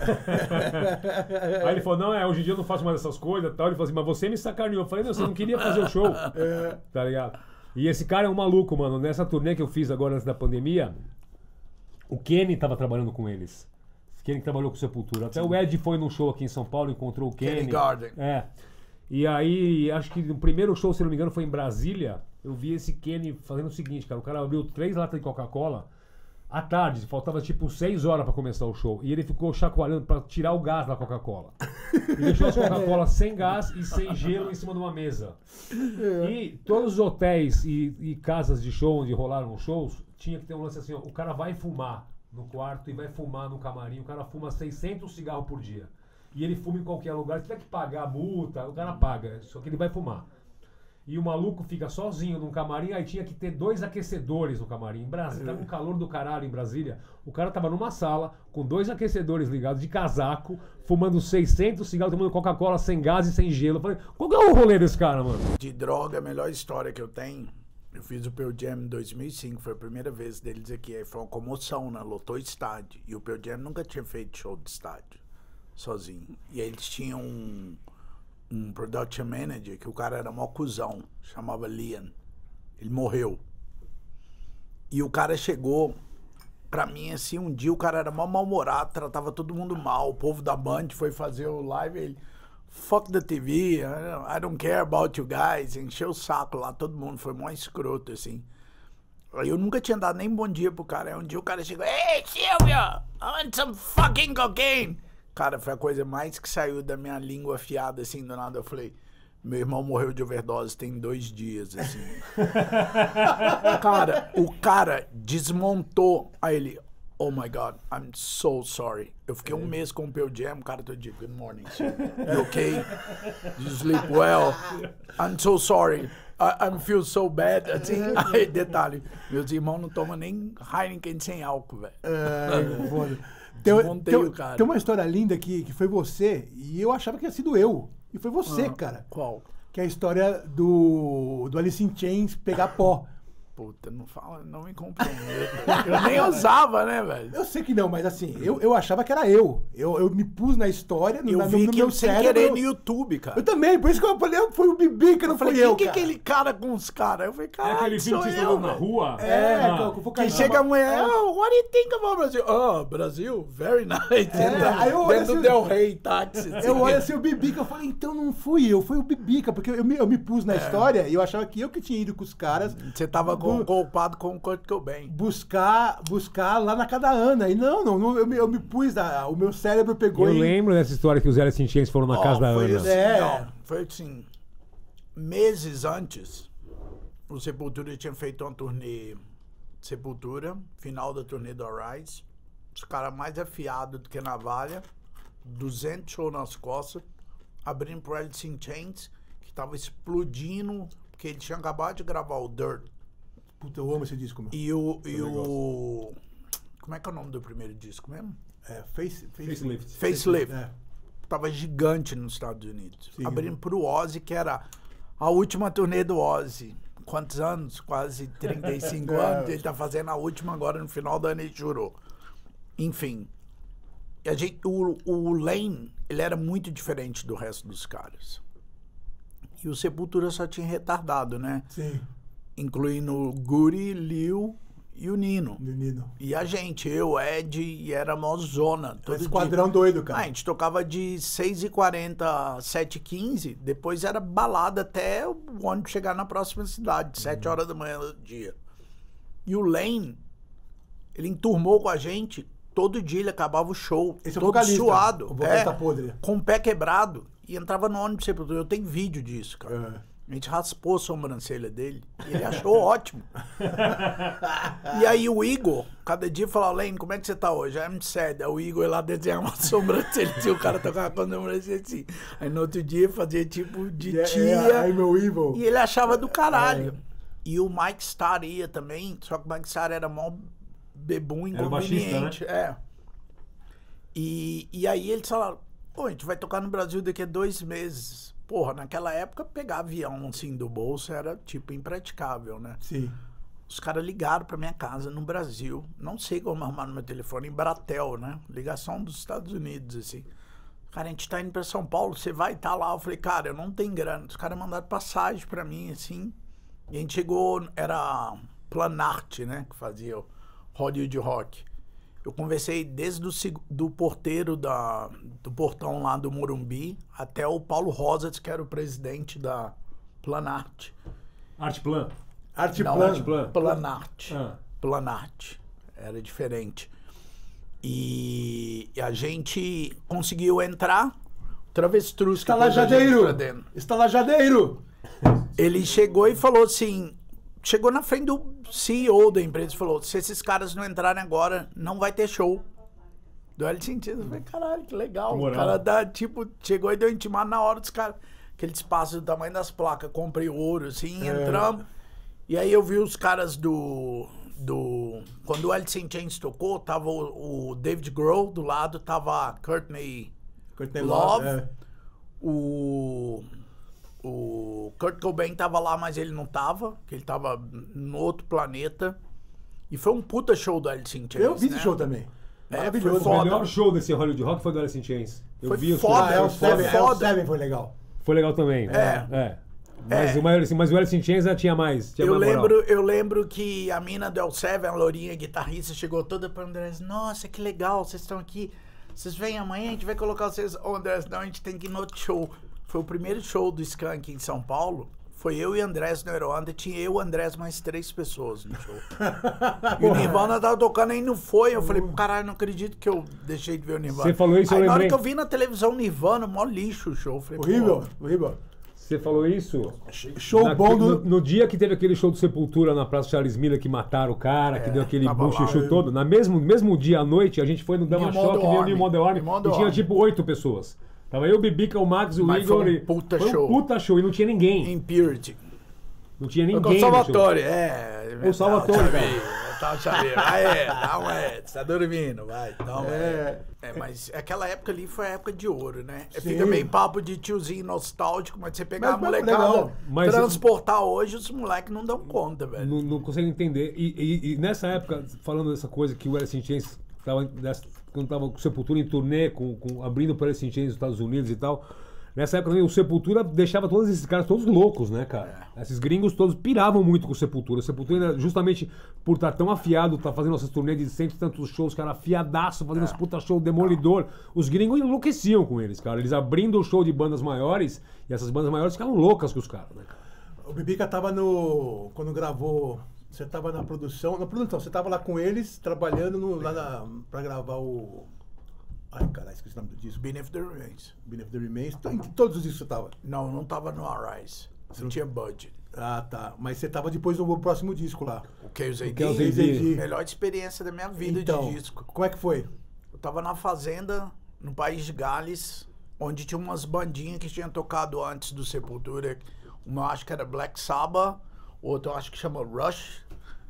Aí ele falou, não, hoje em dia eu não faço mais essas coisas, tal. Ele falou assim, mas você me sacaneou. Eu falei, não, você não queria fazer o show. Tá ligado? E esse cara é um maluco, mano. Nessa turnê que eu fiz agora antes da pandemia, o Kenny tava trabalhando com eles. O Kenny trabalhou com Sepultura. Até o Ed foi num show aqui em São Paulo, encontrou o Kenny. Kenny Garden. E aí, acho que no primeiro show, se não me engano, foi em Brasília. Eu vi esse Kenny fazendo o seguinte, cara. O cara abriu 3 latas de Coca-Cola à tarde. Faltava tipo 6 horas pra começar o show. E ele ficou chacoalhando pra tirar o gás da Coca-Cola. E deixou as Coca-Cola sem gás e sem gelo em cima de uma mesa. E todos os hotéis e casas de show onde rolaram os shows, tinha que ter um lance assim, ó, o cara vai fumar no quarto e vai fumar no camarim, o cara fuma 600 cigarros por dia. E ele fuma em qualquer lugar, se tiver que pagar a multa, o cara paga, só que ele vai fumar. E o maluco fica sozinho num camarim, aí tinha que ter 2 aquecedores no camarim. Em Brasília, tava um calor do caralho em Brasília. O cara tava numa sala com 2 aquecedores ligados de casaco, fumando 600 cigarros, tomando Coca-Cola sem gás e sem gelo. Eu falei, qual que é o rolê desse cara, mano? De droga, a melhor história que eu tenho, eu fiz o Pearl Jam em 2005, foi a primeira vez deles aqui. Aí foi uma comoção, né? Lotou estádio. E o Pearl Jam nunca tinha feito show de estádio, sozinho. E aí eles tinham um production manager, que o cara era mó cuzão, chamava Liam. Ele morreu. E o cara chegou, pra mim, assim, um dia o cara era mó mal-humorado, tratava todo mundo mal. O povo da Band foi fazer o live, ele... Fuck the TV, I don't care about you guys. Encheu o saco lá, todo mundo foi mó escroto, assim. Aí eu nunca tinha dado nem bom dia pro cara. Aí um dia o cara chegou, hey, Silvio, I want some fucking cocaine. Cara, foi a coisa mais que saiu da minha língua afiada, assim, do nada. Eu falei, meu irmão morreu de overdose tem 2 dias, assim. Cara, o cara desmontou. Aí ele, oh my God, I'm so sorry. Eu fiquei um mês com o Pearl Jam, o cara todo dia, good morning, sir. You okay? You sleep well? I'm so sorry. I feel so bad. Assim, aí, detalhe, meus irmãos não tomam nem Heineken sem álcool, velho. Foda. Desmontei o cara. Tem uma história linda que foi você, e eu achava que tinha sido eu. E foi você, cara. Qual? Que é a história do Alice in Chains pegar pó. Puta, não fala, não me comprometa. Eu nem usava, né, velho? Eu sei que não, mas assim, eu achava que era eu. Eu me pus na história, Eu no vi meu que eu sem cérebro. querer no YouTube, cara. Eu também, por isso que eu falei, foi o Bibi que não falei, fui eu, quem que é cara. aquele cara com os caras? Eu falei, É caralho, aquele filme sou que vocês eu, estão na velho. rua? Que chega amanhã, oh, what do you think about Brazil? Oh, Brasil, very nice. Aí eu olho Dentro assim, do Del Rey, táxi. Eu olho assim o Bibica, eu falei, então não fui eu, foi o Bibica, porque eu me pus na história e eu achava que eu que tinha ido com os caras. Você tava culpado com o Kurt Cobain. Buscar lá na cada Ana. E não, eu me pus, o meu cérebro pegou Eu e... lembro dessa história que os Alice in Chains foram na casa da foi Ana. assim, É. não, foi assim, meses antes, o Sepultura tinha feito uma turnê Sepultura, final da turnê do Arise, os caras mais afiados do que navalha, 200 shows nas costas, abrindo pro Alice in Chains, que tava explodindo, porque eles tinham acabado de gravar o Dirt. Puta, eu amo esse disco, mano. E o... Como é que é o nome do primeiro disco mesmo? É, Facelift. Facelift. É. Tava gigante nos Estados Unidos. Sim. Abrindo pro Ozzy, que era a última turnê do Ozzy. Quantos anos? Quase 35 anos. Ele tá fazendo a última agora no final do ano, ele jurou. Enfim. O Lane, ele era muito diferente do resto dos caras. E o Sepultura só tinha retardado, né? Sim. Incluindo o Guri, Liu e o Nino. Nino. E a gente, eu, Ed, e era mó zona. Todo Esquadrão dia. doido, cara. A gente tocava de 6h40 a 7h15, depois era balada até o ônibus chegar na próxima cidade, 7 horas da manhã do dia. E o Lane, ele enturmou com a gente, todo dia ele acabava o show, Esse é o todo vocalista, suado, o vocalista podre. com o pé quebrado, e entrava no ônibus Sepultura. Eu tenho vídeo disso, cara. É. A gente raspou a sobrancelha dele e ele achou ótimo. E aí o Igor, cada dia falava, Lane, como é que você tá hoje? I'm sad. Aí o Igor ia lá desenhar uma sobrancelha, assim, o cara tocava com a sobrancelha assim. Aí no outro dia fazia tipo de tia. Aí meu Evil. E ele achava do caralho. E o Mike Starr ia também, só que o Mike Starr era mó bebum inconveniente. Era o baixista, né? E aí eles falaram, pô, a gente vai tocar no Brasil daqui a 2 meses. Porra, naquela época pegar avião assim do bolso era tipo impraticável, né? Sim. Os caras ligaram pra minha casa no Brasil. Não sei como arrumaram meu telefone, em Bratel, né? Ligação dos Estados Unidos, assim. Cara, a gente tá indo pra São Paulo, você vai estar lá. Eu falei, cara, eu não tenho grana. Os caras mandaram passagem pra mim, assim. E a gente chegou, era Planarte, né? Que fazia o Hollywood Rock. Eu conversei desde do porteiro do portão lá do Morumbi até o Paulo Rosas, que era o presidente da Planarte. Artplan. Artplan. Planarte. Ah. Planarte. Era diferente. E a gente conseguiu entrar. Travestruz. Estalajadeiro! Estalajadeiro! Ele chegou e falou assim... Chegou na frente do CEO da empresa e falou, se esses caras não entrarem agora, não vai ter show. Deu ele sentido. Eu falei, caralho, que legal. O cara dá, tipo, chegou e deu intimado na hora dos caras. aquele espaço do tamanho das placas, comprei ouro, assim, entramos. E aí eu vi os caras quando o Alice in Chains tocou, tava o David Grohl do lado, tava a Courtney Love. O Kurt Cobain tava lá, mas ele não tava, que ele tava no outro planeta. E foi um puta show do Alice in Chains. Eu vi esse show também. Maravilhoso. O melhor show desse Hollywood Rock foi do Alice in Chains. Eu vi foda, o Seven foi legal. Foi legal também. Mas o Alice in Chains já tinha mais. Eu lembro que a mina do L7, a lourinha guitarrista, chegou toda pra Andrés. Nossa, que legal, vocês estão aqui. Vocês vêm amanhã, a gente vai colocar vocês. Ô, Andrés, não, a gente tem que ir no outro show. Foi o primeiro show do Skank em São Paulo. Foi eu e Andrés no Aeroanda. Tinha eu, Andrés, mais 3 pessoas no show. E o Nirvana tava tocando e não foi. Eu falei, caralho, não acredito que eu deixei de ver o Nirvana. Você falou isso, eu lembrei. Na hora que eu vi na televisão Nirvana, mó lixo o show. Eu falei, horrível. Você falou isso? Show bom no dia que teve aquele show do Sepultura na Praça Charles Miller, que mataram o cara, que deu aquele buchichu todo. No mesmo dia à noite, a gente foi no Dama Shock, viu o New Model Army, e tinha tipo 8 pessoas. Tava eu, o Bibica, o Max, o Igor. Foi um puta show. Foi um puta show e não tinha ninguém. Impurity. Não tinha ninguém. O Salvatore, O Salvatore, você tá dormindo, vai, toma. Mas aquela época ali foi a época de ouro, né? Fica meio papo de tiozinho nostálgico, mas você pegar a molecada, transportar hoje, os moleques não dão conta, velho. Não conseguem entender. E nessa época, falando dessa coisa que o Alice in Chains quando tava com o Sepultura em turnê, abrindo para Alice in Chains nos Estados Unidos e tal. Nessa época também o Sepultura deixava todos esses caras todos loucos, né, cara? Esses gringos todos piravam muito com o Sepultura. O Sepultura, justamente por estar tão afiado, tá fazendo essas turnês de cento e tantos shows, cara, afiadaço, fazendo esse puta show demolidor. Os gringos enlouqueciam com eles, cara. Eles abrindo o show de bandas maiores, e essas bandas maiores ficavam loucas com os caras, né, cara? O Bibica tava quando gravou... Você tava na produção... você tava lá com eles, trabalhando pra gravar o... Ai, caralho, esqueci o nome do disco. Beneath the Remains. Beneath the Remains. Em todos os discos você tava? Não tava no Arise. Você não tinha budget. Ah, tá. Mas você tava depois no próximo disco lá. O KZD? KZD. Melhor experiência da minha vida de disco. Como é que foi? Eu tava na fazenda, no país de Gales, onde tinha umas bandinhas que tinham tocado antes do Sepultura. Uma eu acho que era Black Sabbath, outra eu acho que chama Rush.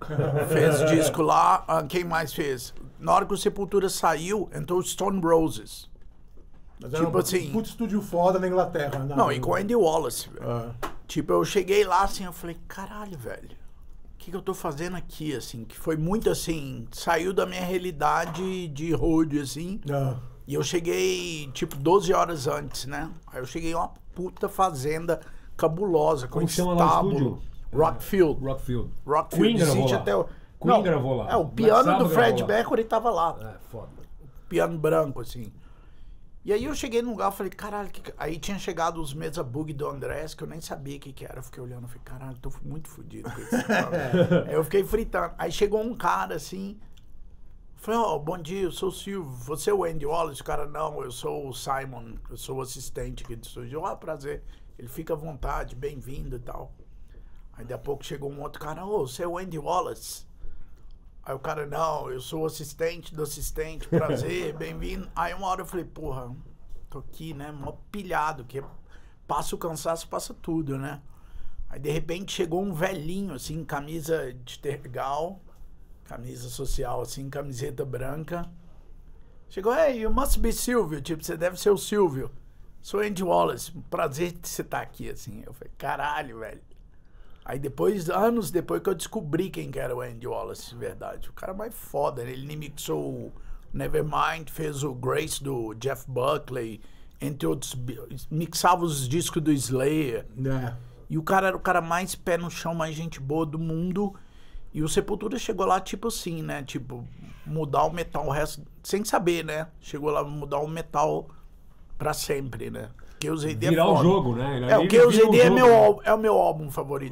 Fez disco lá. Quem mais fez? Na hora que o Sepultura saiu, entrou o Stone Roses. Mas tipo assim... Puto estúdio foda na Inglaterra. Não, e com o Andy Wallace, velho. Tipo, eu cheguei lá assim, eu falei, caralho, velho. O que eu tô fazendo aqui, assim? Que foi muito assim, saiu da minha realidade de road, assim. E eu cheguei, tipo, 12 horas antes, né? Aí eu cheguei em uma puta fazenda cabulosa, com estábulo. Rockfield. Queen existe até o... Queen gravou lá. O piano do Fred Mercury tava lá. Foda. Piano branco, assim. E aí eu cheguei num lugar, falei, caralho, aí tinha chegado os Mesa Boogie do Andrés, que eu nem sabia o que era. Eu fiquei olhando, falei, caralho, tô muito fodido com isso. Aí eu fiquei fritando. Aí chegou um cara, assim, falei, bom dia, eu sou o Silvio, você é o Andy Wallace? O cara, não, eu sou o Simon, eu sou o assistente aqui do estúdio. Prazer. Ele fica à vontade, bem-vindo e tal. Aí daqui a pouco chegou um outro cara, você é o Andy Wallace? Aí o cara, não, eu sou o assistente do assistente, prazer, bem-vindo. Aí uma hora eu falei, porra, tô aqui, né, mó pilhado, que passa o cansaço, passa tudo, né? Aí de repente chegou um velhinho, assim, camisa de tergal, camisa social, assim, camiseta branca. Chegou, hey, you must be Silvio, tipo, você deve ser o Silvio. Sou Andy Wallace, prazer de você estar aqui, assim. Eu falei, caralho, velho. Aí depois, anos depois que eu descobri quem que era o Andy Wallace, de verdade. O cara mais foda, né? Ele mixou o Nevermind, fez o Grace do Jeff Buckley, entre outros, mixava os discos do Slayer. E o cara era o cara mais pé no chão, mais gente boa do mundo. E o Sepultura chegou lá, tipo assim, né? Tipo, mudar o metal, o resto, sem saber, né? Chegou lá mudar o metal pra sempre, né? KZD virar o jogo, né? O KZD é o meu álbum favorito.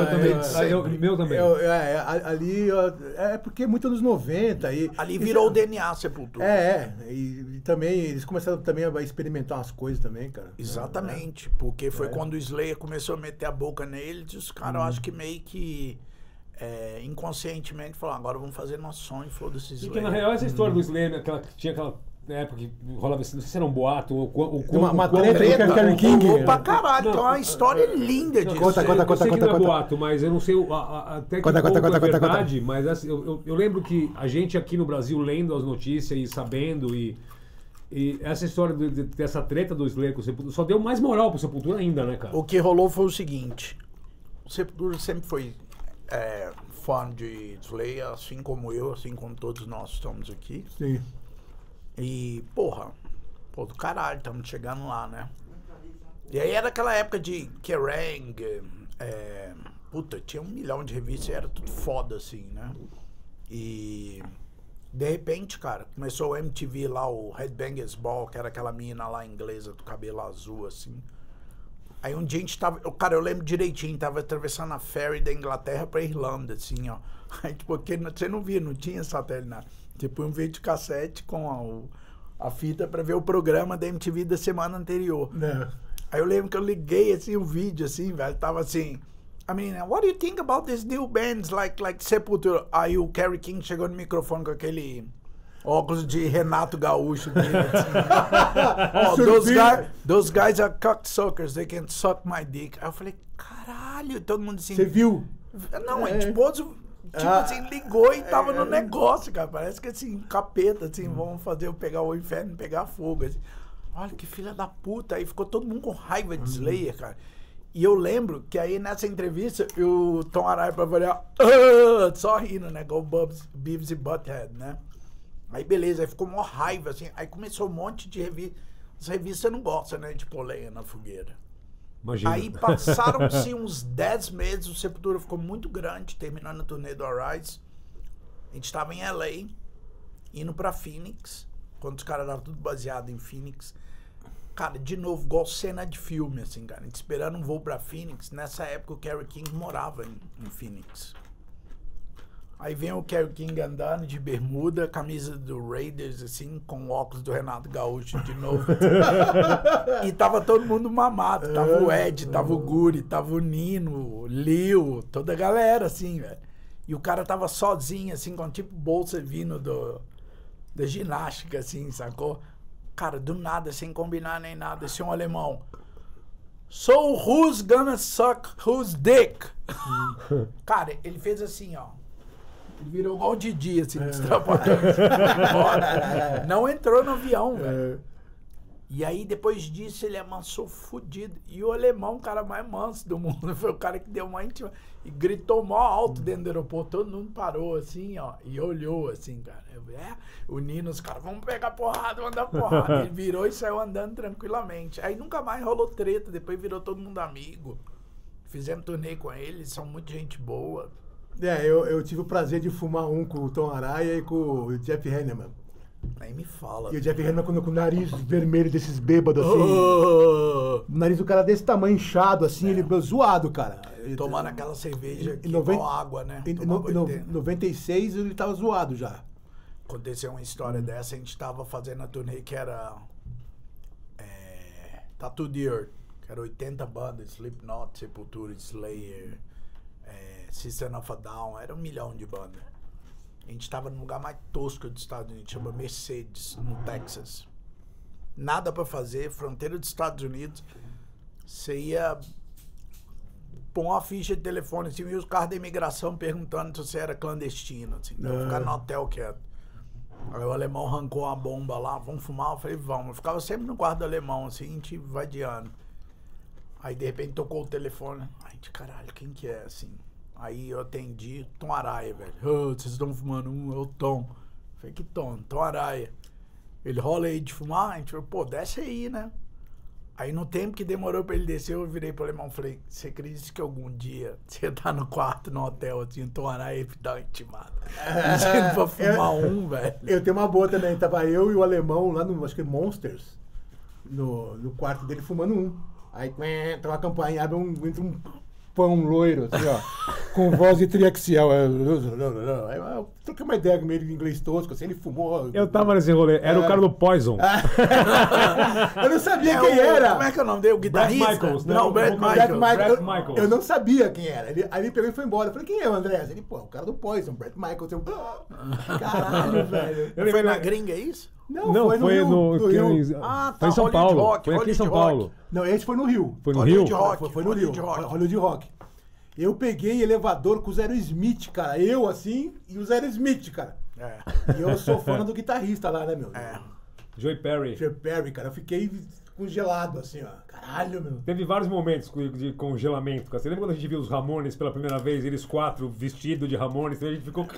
Eu também. Meu também. Ali é porque é muito anos 90. Ali virou o DNA Sepultura. E também eles começaram também a experimentar umas coisas também, cara. Exatamente. Porque foi quando o Slayer começou a meter a boca neles, os caras, eu acho que meio que inconscientemente falaram, agora vamos fazer nosso som e foda-se Slayer. Porque na real essa história do Slayer, tinha aquela Porque rolava assim, não sei se era um boato ou uma treta com o Kerry King. Rolou pra caralho, então é uma história linda disso. Conta. Eu sei que não é boato, mas eu não sei até que ponto é verdade, mas assim, eu lembro que a gente aqui no Brasil lendo as notícias e sabendo e essa história dessa treta do Slayer com o Sepultura só deu mais moral pro Sepultura ainda, né, cara? O que rolou foi o seguinte, o Sepultura sempre foi fã de Slayer, assim como eu, assim como todos nós estamos aqui. Sim. E, porra, do caralho, estamos chegando lá, né? E aí era aquela época de Kerrang, puta, tinha 1 milhão de revistas, era tudo foda, assim, né? E, de repente, cara, começou o MTV lá, o Headbangers Ball, que era aquela mina lá inglesa do cabelo azul, assim. Aí um dia a gente tava, cara, eu lembro direitinho, tava atravessando a ferry da Inglaterra pra Irlanda, assim, ó. Aí, tipo, você não via, não tinha satélite, nada. Tipo, um vídeo cassete com a fita pra ver o programa da MTV da semana anterior. Aí eu lembro que eu liguei, assim, o vídeo, assim, velho, tava assim... I mean, what do you think about these new bands like Sepultura? Aí o Kerry King chegou no microfone com aquele óculos de Renato Gaúcho dele, assim. Those guys are cocksuckers, they can suck my dick. Aí eu falei, caralho, todo mundo assim... Você viu? Não, a gente pôs... Tipo assim, ligou e tava no negócio, cara. Parece que assim, capeta, assim, vamos fazer eu pegar o inferno, pegar fogo. Assim. Olha que filha da puta. Aí ficou todo mundo com raiva de Slayer, cara. E eu lembro que aí nessa entrevista, o Tom Araya, pra variar, só rindo, né? Igual Beavis e Butthead, né? Aí beleza, aí ficou mó raiva, assim. Aí começou um monte de revista. As revistas você não gosta, né? De pôr lenha na fogueira. Imagina. Aí passaram-se uns 10 meses, o Sepultura ficou muito grande, terminando a turnê do Arise. A gente tava em LA, indo pra Phoenix, quando os caras estavam tudo baseado em Phoenix. Cara, de novo, igual cena de filme, assim, cara. A gente esperando um voo pra Phoenix. Nessa época o Kerry King morava em Phoenix. Aí vem o Kerry King andando de bermuda, camisa do Raiders, assim, com óculos do Renato Gaúcho de novo. E tava todo mundo mamado. Tava o Ed, tava o Guri, tava o Nino, o Lil, toda a galera, assim, velho. E o cara tava sozinho, assim, com tipo bolsa vindo da ginástica, assim, sacou? Cara, do nada, sem combinar nem nada, esse é um alemão. So who's gonna suck whose dick? Cara, ele fez assim, ó. Ele virou igual o Didi, assim, destrapalhado. Não entrou no avião, velho. E aí, depois disso, ele amansou fudido. E o alemão, o cara mais manso do mundo, foi o cara que deu uma íntima. E gritou mó alto dentro do aeroporto. Todo mundo parou, assim, ó. E olhou, assim, cara. O Nino, os caras, vamos pegar porrada, vamos dar porrada. Ele virou e saiu andando tranquilamente. Aí nunca mais rolou treta. Depois virou todo mundo amigo. Fizemos turnê com eles, são muito gente boa. Eu tive o prazer de fumar um com o Tom Araya e com o Jeff Hanneman. Nem me fala. E o Jeff Hanneman com o nariz vermelho desses bêbados, assim. O nariz do cara desse tamanho, inchado, assim, ele zoado, cara. Tomando aquela cerveja com água, né? Em 96 ele tava zoado já. Aconteceu uma história dessa, a gente tava fazendo a turnê que era Tattoo the Earth, que era 80 bandas, Slipknot, Sepultura, Slayer, System of a Down, era 1 milhão de bandas. A gente tava no lugar mais tosco dos Estados Unidos, chama Mercedes, no Texas. Nada pra fazer, fronteira dos Estados Unidos. Você ia pôr uma ficha de telefone assim, e os carros da imigração perguntando se você era clandestino, assim, então ficar no hotel quieto. Aí o alemão arrancou uma bomba lá, vamos fumar? Eu falei, vamos. Eu ficava sempre no quarto do alemão, assim, a gente vadiando. Aí de repente tocou o telefone. Ai, de caralho, quem que é, assim? Aí eu atendi, Tom Araya, velho. Vocês estão fumando é o Tom. Eu falei, que Tom? Tom Araya. Ele rola aí de fumar? A gente falou, pô, desce aí, né? Aí no tempo que demorou pra ele descer, eu virei pro alemão e falei, você acredita que algum dia você tá no quarto, no hotel, assim, o Tom Araya e dá uma intimada? Dizendo pra fumar velho. Eu tenho uma boa também, tava eu e o alemão lá no, acho que Monsters, no quarto dele fumando um. Aí tem uma campainha, abre entra um pão loiro, assim, ó, com voz de triaxial. Aí eu troquei uma ideia com ele em inglês tosco, assim, ele fumou. Eu tava nesse rolê, era o cara do Poison. Eu não sabia quem era. Como é que é o nome dele? O guitarrista? Brad Michaels, né? Não, Brad Michaels. Eu não sabia quem era. Aí ele pegou e foi embora. Eu falei, quem é o André? Ele, pô, o cara do Poison, Brad Michaels. Caralho, velho. Foi na gringa, é isso? Não, foi no Rio. Ah, foi em São Hollywood Paulo. Rock, Foi aqui em São Hollywood Paulo. Não, esse foi no Rio. Foi no Hollywood Rio? Rock. Foi no Rio. Hollywood Rock. Eu peguei elevador com o Zero Smith, cara. Eu, assim, e o Zero Smith, cara. É. E eu sou fã do guitarrista lá, né, meu? É. Joey Perry. Joe Perry, cara. Eu fiquei congelado, assim, ó. Caralho, meu. Teve vários momentos de congelamento, cara. Você lembra quando a gente viu os Ramones pela primeira vez, eles 4 vestidos de Ramones, então a gente ficou...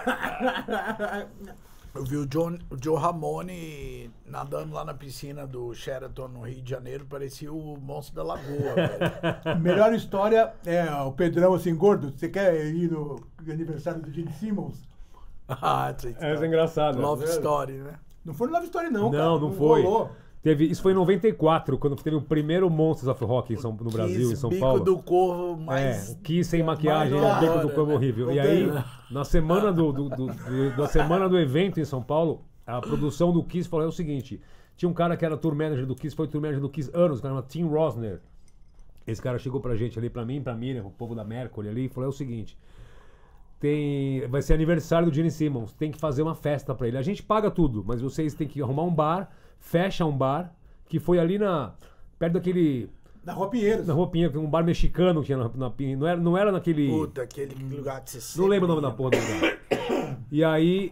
Eu vi o Joe Ramone nadando lá na piscina do Sheraton, no Rio de Janeiro, parecia o monstro da lagoa, velho. Melhor história é o Pedrão, assim, gordo. Você quer ir no aniversário do Gene Simmons? Ah, Essa é engraçada. Love Story, né? Não foi no Love Story, não, cara. Não foi. Rolou. Isso foi em 94, quando teve o primeiro Monsters of Rock no Brasil, em São bico Paulo. do corvo mais... Kiss sem maquiagem, mais bico da do hora, corvo né? horrível. E aí, na semana da semana do evento em São Paulo, a produção do Kiss falou o seguinte: tinha um cara que era tour manager do Kiss, foi tour manager do Kiss anos, o cara chama Tim Rosner. Esse cara chegou pra gente ali, pra mim, pra Miriam, o povo da Mercury ali, e falou o seguinte: vai ser aniversário do Gene Simmons, tem que fazer uma festa pra ele. A gente paga tudo, mas vocês têm que arrumar um bar, fecha um bar, que foi ali perto daquele... Na Rua Pinheiros. Na Rua Pinheiros, um bar mexicano que tinha não era naquele... Puta, aquele lugar que você Não lembro o nome da porra do lugar. E aí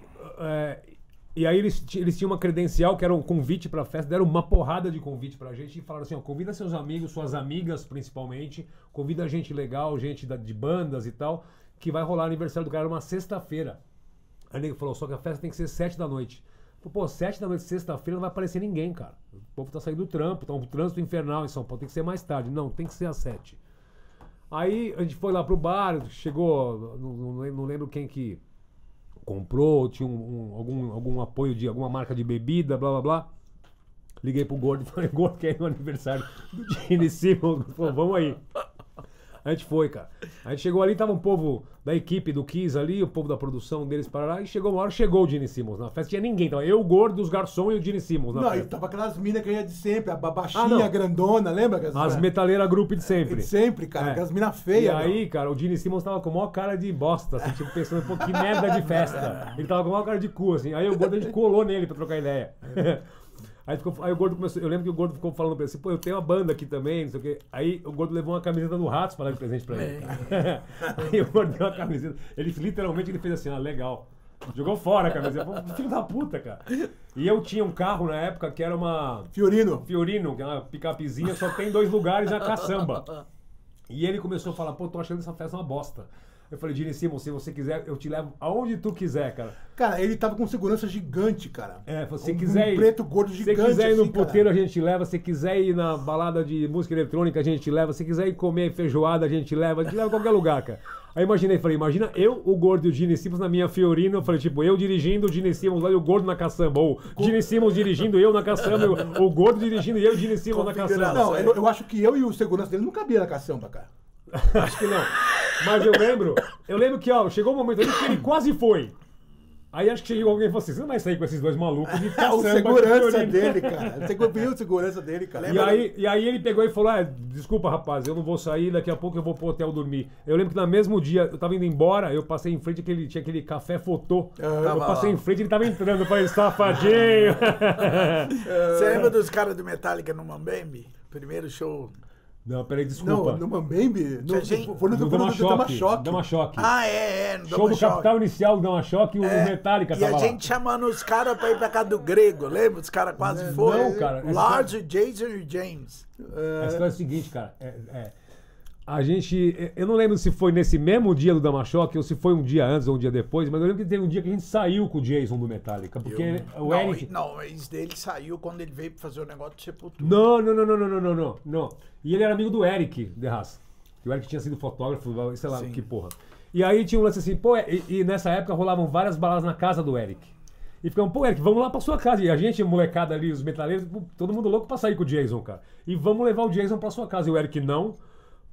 eles tinham uma credencial que era um convite pra festa, deram uma porrada de convite pra gente e falaram assim, ó, convida seus amigos, suas amigas principalmente, convida gente legal, gente de bandas e tal, que vai rolar aniversário do cara uma sexta-feira. Aí o nego falou, só que a festa tem que ser 7 da noite. Pô, 7 da noite, sexta-feira, não vai aparecer ninguém, cara. O povo tá saindo do trampo, tá um trânsito infernal em São Paulo, tem que ser mais tarde. Não, tem que ser às 7. Aí a gente foi lá pro bar, chegou, não lembro quem que comprou, tinha algum apoio de alguma marca de bebida, blá blá blá. Liguei pro Gordo e falei, Gordo, quer ir no aniversário do Gene Simmons? Pô, vamos aí. A gente foi, cara. A gente chegou ali, tava um povo da equipe do Kiss ali, o povo da produção deles para lá, e chegou uma hora, chegou o Gene Simmons. Na festa tinha ninguém, tava eu, o Gordo, os garçons e o Gene Simmons na festa. E tava aquelas minas que ia de sempre, a baixinha, grandona, lembra? As metaleiras grupo de sempre. De sempre, cara, aquelas minas feias. E aí, cara, o Gene Simmons tava com a maior cara de bosta, assim, tipo, pensando, pô, que merda de festa. Ele tava com a maior cara de cu, assim. Aí o Gordo, a gente colou nele pra trocar ideia. Aí o Gordo começou, eu lembro que o Gordo ficou falando pra ele assim, pô, eu tenho uma banda aqui também, não sei o quê. Aí o Gordo levou uma camiseta do Ratos para dar de presente pra ele. Aí o Gordo deu uma camiseta. Ele literalmente fez assim, legal. Jogou fora a camiseta. Pô, filho da puta, cara. E eu tinha um carro na época que era uma... Fiorino, que é uma picapezinha, só tem 2 lugares na caçamba. E ele começou a falar, pô, tô achando essa festa uma bosta. Eu falei, Gene Simmons, se você quiser, eu te levo aonde tu quiser, cara. Cara, ele tava com segurança gigante, cara. Se você quiser ir... preto gordo gigante. Se quiser ir no assim, puteiro, cara. a gente te leva. Se quiser ir na balada de música eletrônica, a gente te leva. Se quiser ir comer feijoada, a gente te leva. A gente leva em qualquer lugar, cara. Aí imaginei, falei, imagina eu, o Gordo e o Gene Simmons na minha Fiorino. Eu falei, tipo, eu dirigindo, o Gene Simmons lá e o Gordo na caçamba. Ou Gene Simmons dirigindo, eu na caçamba. O Gordo dirigindo e eu, o Gene Simmons na caçamba. Não, eu acho que eu e o segurança dele não cabia na caçamba, cara. Acho que não. Mas eu lembro que, ó, chegou um momento ali que ele quase foi. Aí acho que chegou alguém e falou assim, você não vai sair com esses 2 malucos de caçamba. O segurança dele, cara. Você viu o segurança dele, cara. E aí ele pegou e falou, desculpa, rapaz, eu não vou sair, daqui a pouco eu vou pro hotel dormir. Eu lembro que no mesmo dia, eu tava indo embora, eu passei em frente, tinha aquele café fotô. Eu passei em frente, ele tava entrando, eu falei, safadinho. Você lembra dos caras do Metallica no Mambembe? Primeiro show... Não, peraí, desculpa. Não, no Mambembe? Foi no Dama Choque. No Show do Capital Inicial do Dama Choque e o Metallica tava lá. E a gente chamando os caras pra ir pra casa do Grego, lembra? Os caras quase foram. Não, cara. Lars, Jason e James. A história é a seguinte, cara. A gente... Eu não lembro se foi nesse mesmo dia do Dama Choque ou se foi um dia antes ou um dia depois, mas eu lembro que teve um dia que a gente saiu com o Jason do Metallica, porque o Eric... Não, esse dele saiu quando ele veio pra fazer o negócio de Sepultura. Não. E ele era amigo do Eric de Haas. O Eric tinha sido fotógrafo, sei lá, que porra. E aí tinha um lance assim, pô, e nessa época rolavam várias baladas na casa do Eric. E ficamos, pô, Eric, vamos lá pra sua casa. E a gente, molecada ali, os metaleiros, todo mundo louco pra sair com o Jason, cara. E vamos levar o Jason pra sua casa. E o Eric, não.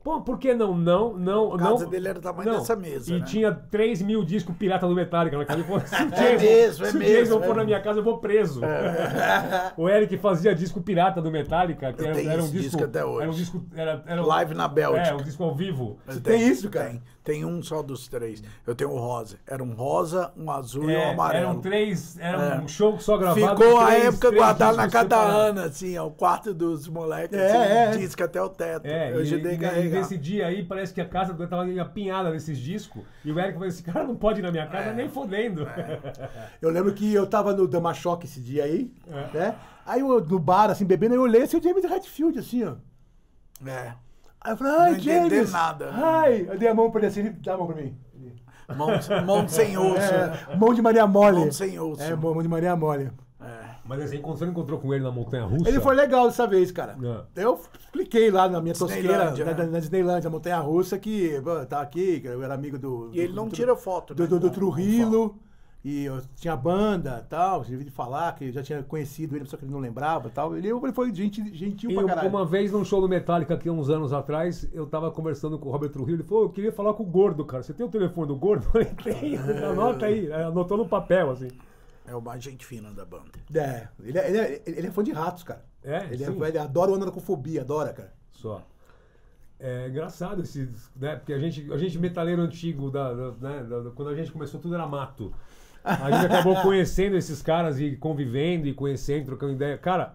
Pô, por que não? Não. A casa dele era o tamanho dessa mesa, E né? tinha 3 mil discos pirata do Metallica na casa. Ele falou, mesmo, se o Jason for na minha casa, eu vou preso. O Eric fazia disco pirata do Metallica, que era um disco até hoje. Era um disco. Era Live na Bélgica. É, um disco ao vivo. Mas tem isso, cara? Tem um só dos 3. Eu tenho o rosa. Era um rosa, um azul e um amarelo. Eram 3, era um show só gravado. Ficou a 3 época guardado na discos cada separados. ano, assim, ó, o quarto dos moleques, disco até o teto. É, eu ajudei a e carregar. nesse dia aí, parece que a casa estava apinhada nesses discos. E o Eric falou: esse cara não pode ir na minha casa nem fodendo. Eu lembro que eu tava no Dama Choque esse dia aí, né? Aí eu, no bar, assim, bebendo, eu olhei assim, o James Hetfield, assim, ó. É. Aí eu falei, ai, Não entendeu James. nada. Ai, eu dei a mão pra ele assim, ele dá a mão pra mim. Mão sem osso. Mão de Maria Mole. Mão sem osso. Mão de Maria Mole. Mas assim, quando você encontrou com ele na Montanha Russa. Ele foi legal dessa vez, cara. É. Eu expliquei lá na minha tosqueira, Disneylândia, né? na Disneylândia, Montanha Russa, que pô, tá aqui, que eu era amigo do. E ele não tira foto, né? Do Trujillo. E eu tinha banda e tal, já ouvi falar que eu já tinha conhecido ele, só que ele não lembrava e tal. Ele foi gentil E pra caralho. uma vez num show do Metallica aqui uns anos atrás, eu tava conversando com o Robert Trujillo, ele falou, eu queria falar com o Gordo, cara. Você tem o telefone do Gordo? Eu falei, tem, anota aí. Anotou no papel, assim. É o mais gente fina da banda. É, ele é fã de ratos, cara. Sim. Ele adora o Anarcofobia, adora, cara. Só. É engraçado esse, né? Porque a gente metaleiro antigo, quando a gente começou, tudo era mato. A gente acabou conhecendo esses caras e convivendo e conhecendo, trocando ideia. Cara,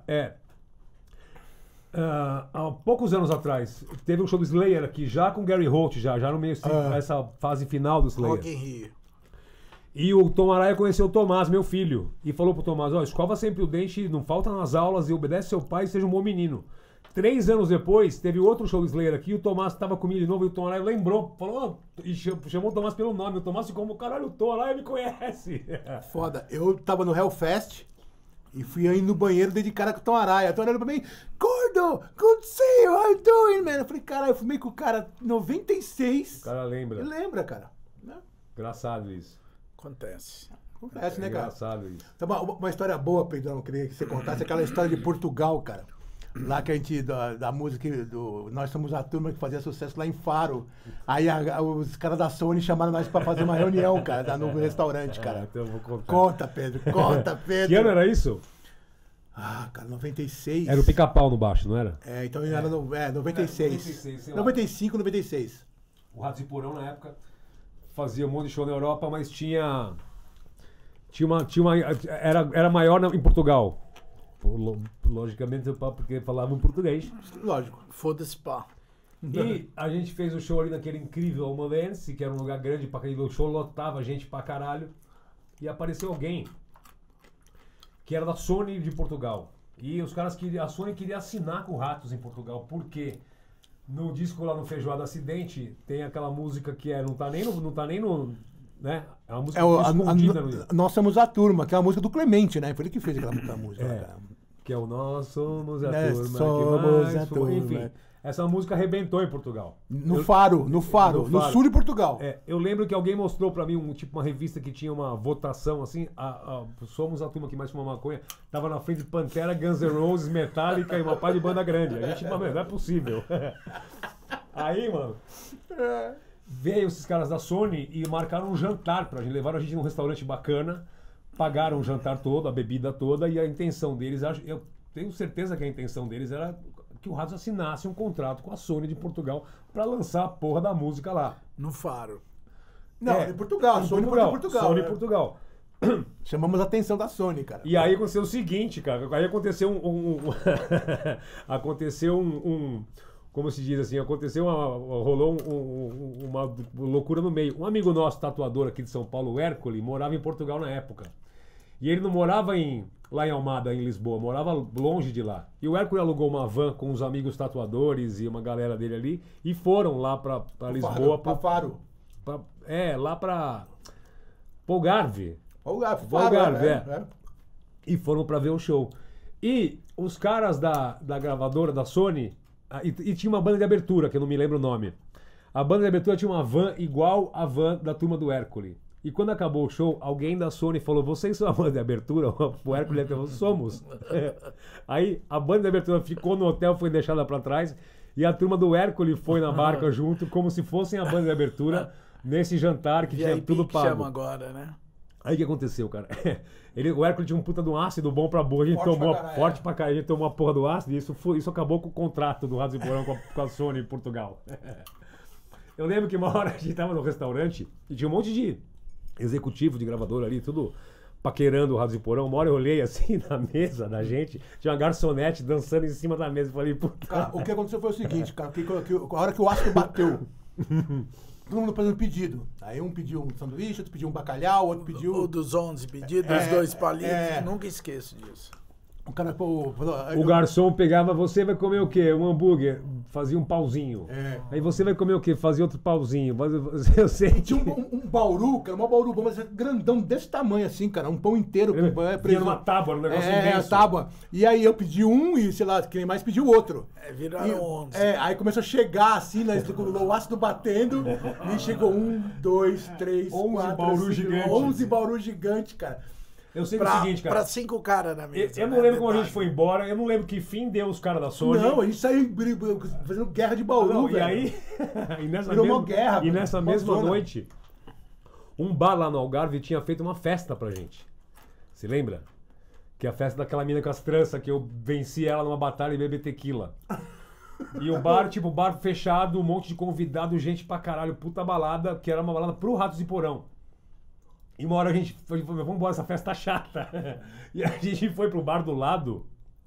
há poucos anos atrás, teve um show do Slayer aqui, já com Gary Holt, já no meio essa fase final do Slayer. Rock in Rio. E o Tom Araya conheceu o Tomás, meu filho, e falou pro Tomás, escova sempre o dente, não falta nas aulas e obedece seu pai e seja um bom menino. 3 anos depois, teve outro show do Slayer aqui, o Tomás estava comigo de novo e o Tom Araya lembrou, falou, e chamou o Tomás pelo nome. O Tomás ficou como, caralho, o Tom Araya me conhece. Foda. Eu tava no Hellfest e fui aí no banheiro dedicar com o Tom Araya. O Tom Araya pra mim, Gordo, good to see you, how you doing, man? Eu falei, caralho, eu fumei com o cara em 96. O cara lembra. Ele lembra, cara. Engraçado isso. Acontece. Acontece, né, cara? Engraçado isso. Então, uma história boa, Pedrão, queria que você contasse, aquela história de Portugal, cara. Lá que a gente, da música, nós somos a turma que fazia sucesso lá em Faro. Aí os caras da Sony chamaram nós pra fazer uma reunião, cara, no restaurante, cara. Então eu vou contar. Conta, Pedro, conta, Pedro. Que ano era isso? Ah, cara, 96. Era o Pica-Pau no baixo, não era? Então era 96. 96, sei lá. 95, 96. O Ratos de Porão, na época, fazia um monte de show na Europa, mas era maior em Portugal. Logicamente, porque falavam português. Lógico. Foda-se pá. E a gente fez o show ali naquele incrível Almadense, que era um lugar grande pra caralho. O show lotava gente pra caralho. E apareceu alguém que era da Sony de Portugal. E os caras a Sony queria assinar com o Ratos em Portugal. Por quê? No disco lá no Feijoada Acidente, tem aquela música que não tá nem no né? É uma música escondida no disco. Nós somos a turma, que é a música do Clemente, né? Foi ele que fez aquela música. Cara. Que é o Nós Somos a Nós Turma. somos que mais a turma. Enfim, essa música arrebentou em Portugal. No Faro, no sul de Portugal. Eu lembro que alguém mostrou pra mim uma revista que tinha uma votação assim, Somos a Turma que mais fuma maconha, tava na frente de Pantera, Guns N' Roses, Metallica e uma pá de banda grande. A gente, não é possível. Aí, mano, veio esses caras da Sony e marcaram um jantar pra gente, levaram a gente num restaurante bacana, pagaram o jantar todo, a bebida toda, e a intenção deles, eu tenho certeza que a intenção deles era que o Ratos assinasse um contrato com a Sony de Portugal pra lançar a porra da música lá. No Faro. Não, em Portugal, Sony Portugal. Sony né? Portugal. Chamamos a atenção da Sony, cara. E aí aconteceu o seguinte, cara, aí aconteceu aconteceu como se diz assim, rolou uma loucura no meio. Um amigo nosso, tatuador aqui de São Paulo, o Hércules, morava em Portugal na época. E ele não morava lá em Almada, em Lisboa, morava longe de lá. E o Hércules alugou uma van com os amigos tatuadores e uma galera dele ali, e foram lá pra Lisboa. Pra Faro. Lá pra Algarve. Algarve. E foram pra ver o show. E os caras da gravadora, da Sony, e tinha uma banda de abertura, que eu não me lembro o nome. A banda de abertura tinha uma van igual a van da turma do Hércules. E quando acabou o show, alguém da Sony falou, vocês são a banda de abertura? O Hércules falou, somos. Aí a banda de abertura ficou no hotel, foi deixada pra trás, e a turma do Hércules foi na barca junto, como se fossem a banda de abertura, nesse jantar que tinha tudo que pago. chama agora, né? Aí o que aconteceu, cara? O Hércules tinha um puta de um ácido bom pra boa, a gente tomou forte pra caralho, a gente tomou a porra do ácido, e isso acabou com o contrato do Ratos e Porão com a Sony em Portugal. Eu lembro que uma hora a gente tava no restaurante e tinha um monte de executivo de gravador ali, tudo paquerando o Ratos e Porão. Uma hora eu olhei assim na mesa da gente, tinha uma garçonete dançando em cima da mesa. Eu falei, puta. Cara, o que aconteceu foi o seguinte, cara, a hora que o ácido bateu, todo mundo fazendo pedido. Aí um pediu um sanduíche, outro pediu um bacalhau, outro pediu... O dos 11 pedidos, os 2 palitos, nunca esqueço disso. O cara, pô, o garçom pegava, você vai comer o quê? Um hambúrguer, fazia um pauzinho. Aí você vai comer o quê? Fazia outro pauzinho. Eu sei. Tinha um bauru, cara, um bauru bom, mas grandão desse tamanho assim, cara, um pão inteiro. Tinha uma tábua, um negócio a tábua. E aí eu pedi um e, sei lá, quem mais pediu outro. Viraram 11. Aí começou a chegar assim, né, o ácido batendo, e chegou 1, 2, 3, 4, bauru gigante. 11 bauru gigante, cara. Eu sei o seguinte, cara. Pra 5 caras na mesa. Eu não lembro como a gente foi embora, eu não lembro que fim deu os caras da Sony. Não, a gente saiu fazendo guerra de bauru, velho. E aí, e nessa uma mesma zona. noite, um bar lá no Algarve tinha feito uma festa pra gente. Você lembra? Que é a festa daquela mina com as tranças, que eu venci ela numa batalha e bebi tequila. E o bar, tipo, bar fechado, um monte de convidado, gente pra caralho, puta balada, que era uma balada pro Ratos de Porão. E uma hora a gente foi, vamos embora, essa festa tá chata. E a gente foi pro bar do lado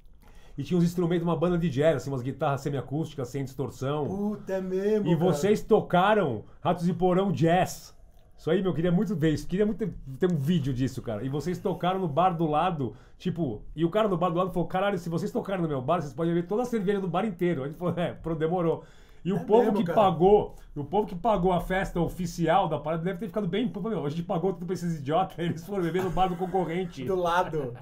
e tinha uns instrumentos, uma banda de jazz, assim, umas guitarras semiacústicas, sem distorção. Puta, é mesmo, E vocês tocaram Ratos de Porão Jazz. Isso aí, meu, eu queria muito ver isso. Queria muito ter um vídeo disso, cara. E vocês tocaram no bar do lado, tipo... E o cara do bar do lado falou, caralho, se vocês tocarem no meu bar, vocês podem ver toda a cerveja do bar inteiro. A gente falou, demorou. E o povo mesmo, que cara. pagou a festa oficial da parada deve ter ficado bem... Pô, meu, a gente pagou tudo pra esses idiotas, eles foram beber no bar do concorrente. Do lado.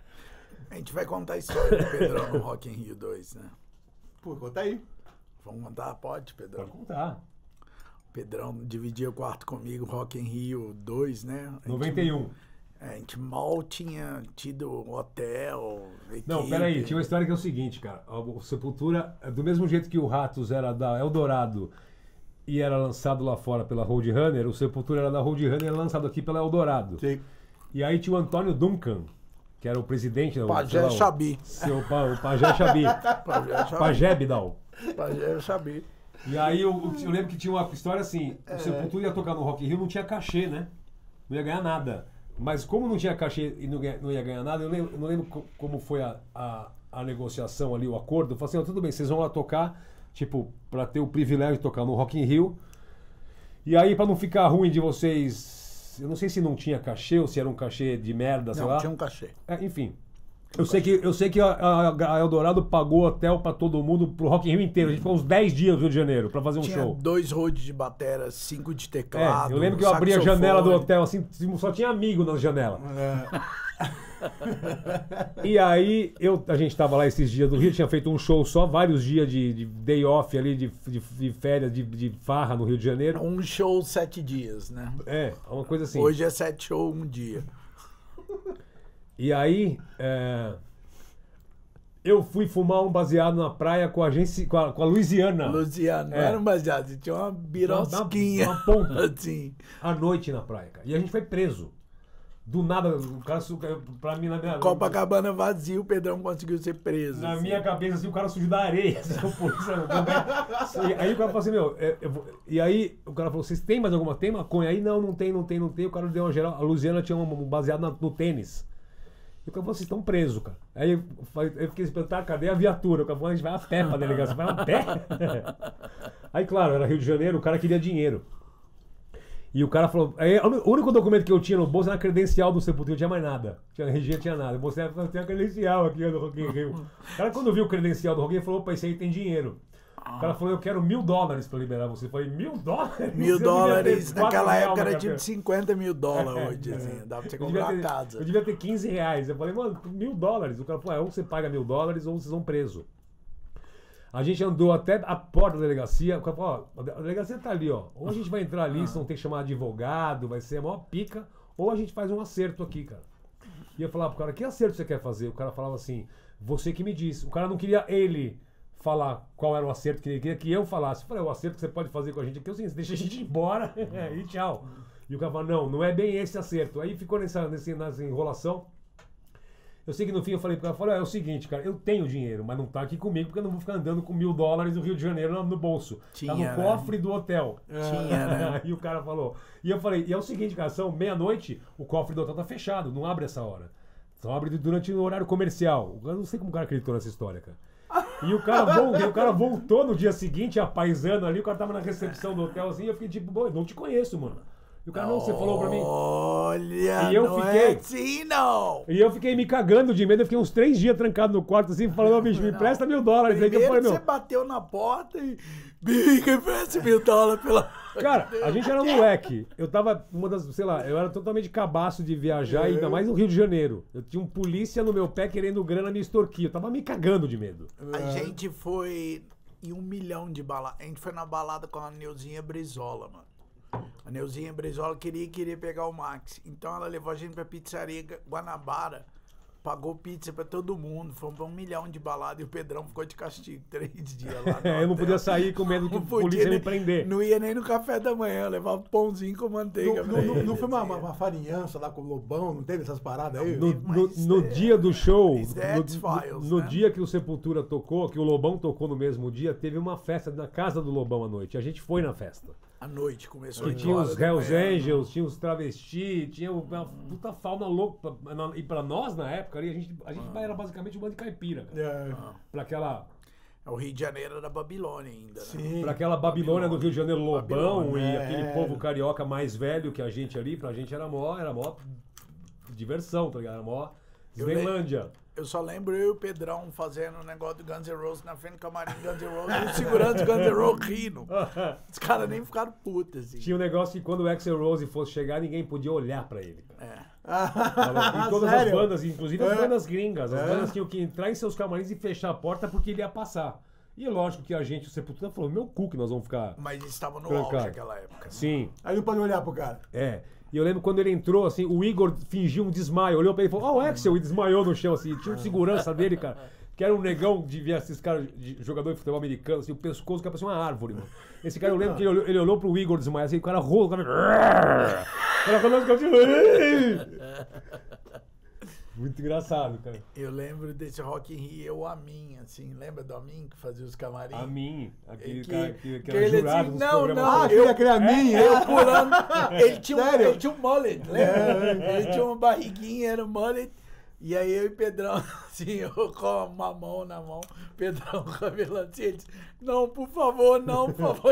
A gente vai contar a história do Pedrão no Rock in Rio 2, né? Pô, conta aí. Vamos contar? Pode, Pedrão? Pode contar. Pedrão dividia o quarto comigo, Rock in Rio 2, né? 91. A gente mal tinha tido hotel, equipe. Não, peraí, tinha uma história que é o seguinte, cara. O Sepultura, do mesmo jeito que o Ratos era da Eldorado e era lançado lá fora pela Roadrunner, o Sepultura era da Roadrunner e era lançado aqui pela Eldorado. Sim. E aí tinha o Antônio Duncan, que era o presidente... Pajé Xabi. O Pajé Xabi. Pajé Bidal. Pajé Xabi. E aí eu lembro que tinha uma história assim, o Sepultura ia tocar no Rock in Rio, não tinha cachê, né? Não ia ganhar nada. Mas como não tinha cachê e não ia ganhar nada, eu não lembro como foi a negociação ali, o acordo. Eu falei assim, tudo bem, vocês vão lá tocar, tipo, pra ter o privilégio de tocar no Rock in Rio. E aí, pra não ficar ruim de vocês, eu não sei se não tinha cachê ou se era um cachê de merda, sei lá. Não, tinha um cachê. Enfim. Eu sei que a Eldorado pagou hotel pra todo mundo, pro Rock in Rio inteiro. A gente ficou uns 10 dias no Rio de Janeiro pra fazer um show. 2 roads de batera, 5 de teclado. Eu lembro que eu abri a janela do hotel, assim, só tinha amigo na janela. E aí, a gente tava lá esses dias do Rio, tinha feito um show só, vários dias de day off ali, de férias, de farra no Rio de Janeiro. Um show 7 dias, né? Uma coisa assim. Hoje é 7 shows um dia. E aí, eu fui fumar um baseado na praia com a Louisiana. Louisiana, não era um baseado, tinha uma birosquinha. Uma ponta. Assim. À noite na praia, cara. E a gente foi preso. Do nada, o cara, pra mim, na minha... Copacabana vazio, o Pedrão conseguiu ser preso. Na assim. minha cabeça, assim, o cara surgiu da areia. Assim, aí o cara falou assim, e aí o cara falou, vocês têm mais alguma? Tem maconha? Aí não tem. O cara deu uma geral. A Louisiana tinha um baseado no tênis. E o cara falou, vocês estão presos, cara. Aí eu fiquei esperando, tá, cadê a viatura? O cara falou, a gente vai a pé pra delegacia. Vai a pé? Aí, claro, era Rio de Janeiro, o cara queria dinheiro. E o cara falou, o único documento que eu tinha no bolso era a credencial do Sepultura, não tinha mais nada. Tinha RG, não tinha nada. Eu mostrei, tem a credencial aqui do Rock in Rio. O cara, quando viu o credencial do Rock in Rio, falou, opa, esse aí tem dinheiro. O cara falou, eu quero $1.000 pra liberar você. Eu falei, $1.000? $1.000 naquela época era tipo $50 mil hoje, assim. Dava pra você comprar uma casa. Eu devia ter R$15. Eu falei, mano, $1.000. O cara falou, ou você paga $1.000 ou vocês vão preso. A gente andou até a porta da delegacia. Ó, a delegacia tá ali, ó. Ou a gente vai entrar ali, se não tem que chamar advogado, vai ser a maior pica. Ou a gente faz um acerto aqui, cara. E eu falava pro cara, que acerto você quer fazer? O cara falava assim, você que me diz. O cara não queria ele falar qual era o acerto que ele queria que eu falasse. Eu falei, o acerto que você pode fazer com a gente aqui é o seguinte, deixa a gente ir embora e tchau. E o cara falou, não é bem esse acerto. Aí ficou nessa enrolação. Eu sei que no fim eu falei pro cara, é o seguinte, cara, eu tenho dinheiro, mas não tá aqui comigo porque eu não vou ficar andando com $1.000 do Rio de Janeiro no bolso. Tá no cofre do hotel. Tinha, né? Aí o cara falou. E eu falei, e é o seguinte, cara, são meia-noite, o cofre do hotel tá fechado, não abre essa hora. Só abre durante o horário comercial. Eu não sei como o cara acreditou nessa história, cara. E o cara voltou no dia seguinte, apaisando ali, o cara tava na recepção do hotel assim, e eu fiquei tipo, pô, eu não te conheço, mano. E o cara, não, você falou pra mim. Olha, e eu não fiquei, é assim, não. E eu fiquei me cagando de medo, eu fiquei uns 3 dias trancado no quarto assim, falando, ô bicho, me empresta $1.000. Aí que eu falei, você bateu na porta e... Bica, empresta $1.000 pela... Cara, a gente era moleque. Eu tava, eu era totalmente cabaço de viajar, ainda mais no Rio de Janeiro. Eu tinha um polícia no meu pé querendo grana me extorquir. Eu tava me cagando de medo. A gente foi em 1 milhão de balada. A gente foi na balada com a Neuzinha Brizola, mano. A Neuzinha Brizola queria pegar o Max. Então ela levou a gente pra pizzaria Guanabara. Pagou pizza pra todo mundo. Fomos pra 1 milhão de balada. E o Pedrão ficou de castigo 3 dias lá. Eu não podia sair com medo que a polícia me prender. Não ia nem no café da manhã. Levava pãozinho com manteiga. Não foi uma farinhança lá com o Lobão? Não teve essas paradas aí? No dia do show, no né? dia que o Sepultura tocou, que o Lobão tocou no mesmo dia, teve uma festa na casa do Lobão à noite. A gente foi na festa. À noite começou que tinha os Hells Angels, tinha os travestis, tinha uma puta fauna louca. E pra nós, na época, ali, a gente era basicamente um bando de caipira. Pra aquela... O Rio de Janeiro era Babilônia ainda, né? Sim. Pra aquela Babilônia do Rio de Janeiro, Lobão Babilônia, e aquele povo carioca mais velho que a gente ali, pra gente era mó diversão, tá ligado? Era mó Islândia. Eu só lembro eu e o Pedrão fazendo um negócio do Guns N' Roses na frente do camarim do Guns N' Roses e segurando os Guns N' Roses rindo. Os caras nem ficaram putos, assim. Tinha um negócio que quando o Axl Rose fosse chegar, ninguém podia olhar pra ele. E todas as bandas, inclusive as bandas gringas, as bandas tinham que entrar em seus camarins e fechar a porta porque ele ia passar. E é lógico que a gente, o Sepultura, falou, meu cu que nós vamos ficar... Mas estava no trancado. auge naquela época. Sim. Aí não pode olhar pro cara. E eu lembro quando ele entrou, assim, o Igor fingiu um desmaio, olhou pra ele e falou, ó, o Axl, e desmaiou no chão, assim, tinha um segurança dele, cara, que era um negão de ver esses caras, jogador de futebol americano, assim, o pescoço que parecia uma árvore, mano. Esse cara, eu lembro que ele olhou pro Igor desmaiar, assim, o cara rolou, o cara... Muito engraçado, cara. Eu lembro desse Rock in Rio, eu, Amin, assim, lembra do Amin que fazia os camarins? Amin, aquele Que- cara que que era ele jurado assim, nos não, programas. não, Aquele Amin, Eu pulando. Ele tinha Sério? um mullet, lembra? Ele tinha uma barriguinha, era um mullet. E aí eu e Pedrão, assim, eu com uma mão na mão, Pedrão com o cabelo assim, ele disse, não, por favor, não, por favor.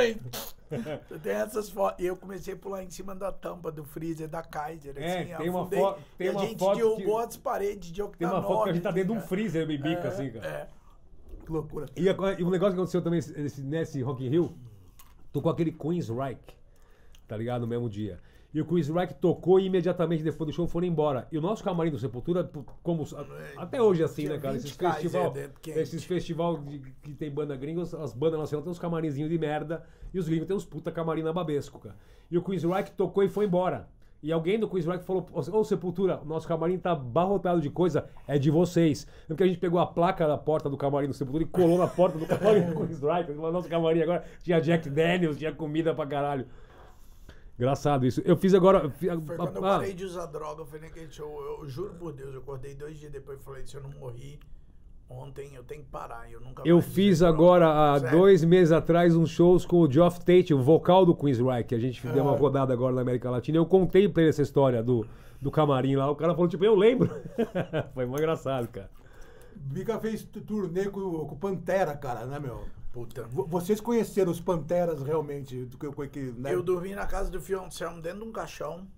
Tem essas fotos. E eu comecei a pular em cima da tampa do freezer da Kaiser, assim, tem uma afundei. foto, E a gente derrubou as paredes de Tem uma foto que a gente tá dentro de um cara. freezer, eu me bica, assim, cara. É. Que loucura. E um negócio que aconteceu também nesse Rock in Rio, tocou aquele Queensryche, tá ligado? No mesmo dia. E o Queensryche tocou e imediatamente depois do show foram embora. E o nosso camarim do Sepultura, como até hoje assim, Tinha né, cara? 20 Kaiser dentro, quente. Esses festival que tem banda gringa, as bandas nacionais tem uns camarinzinhos de merda e os gringos tem uns puta camarim na babesco, cara. E o Queensryche tocou e foi embora. E alguém do Queensryche falou, ô Sepultura, nosso camarim tá abarrotado de coisa, é de vocês. Porque a gente pegou a placa da porta do camarim do Sepultura e colou na porta do camarim do Queensryche. Nosso camarim agora tinha Jack Daniels, tinha comida pra caralho. Engraçado isso. Eu fiz agora... Foi quando eu parei de usar droga, eu falei naquele show, eu juro por Deus, eu acordei 2 dias depois e falei, se eu não morri ontem, eu tenho que parar. Eu fiz agora, há 2 meses atrás, uns shows com o Geoff Tate, o vocal do Queensryche, que a gente deu uma rodada agora na América Latina. Eu contei pra ele essa história do camarim lá. O cara falou, tipo, eu lembro. Foi muito engraçado, cara. Bica fez turnê com o Pantera, cara, né, meu? Puta. Vocês conheceram os Panteras realmente? Né? Eu dormi na casa do Fio Anselmo dentro de um caixão.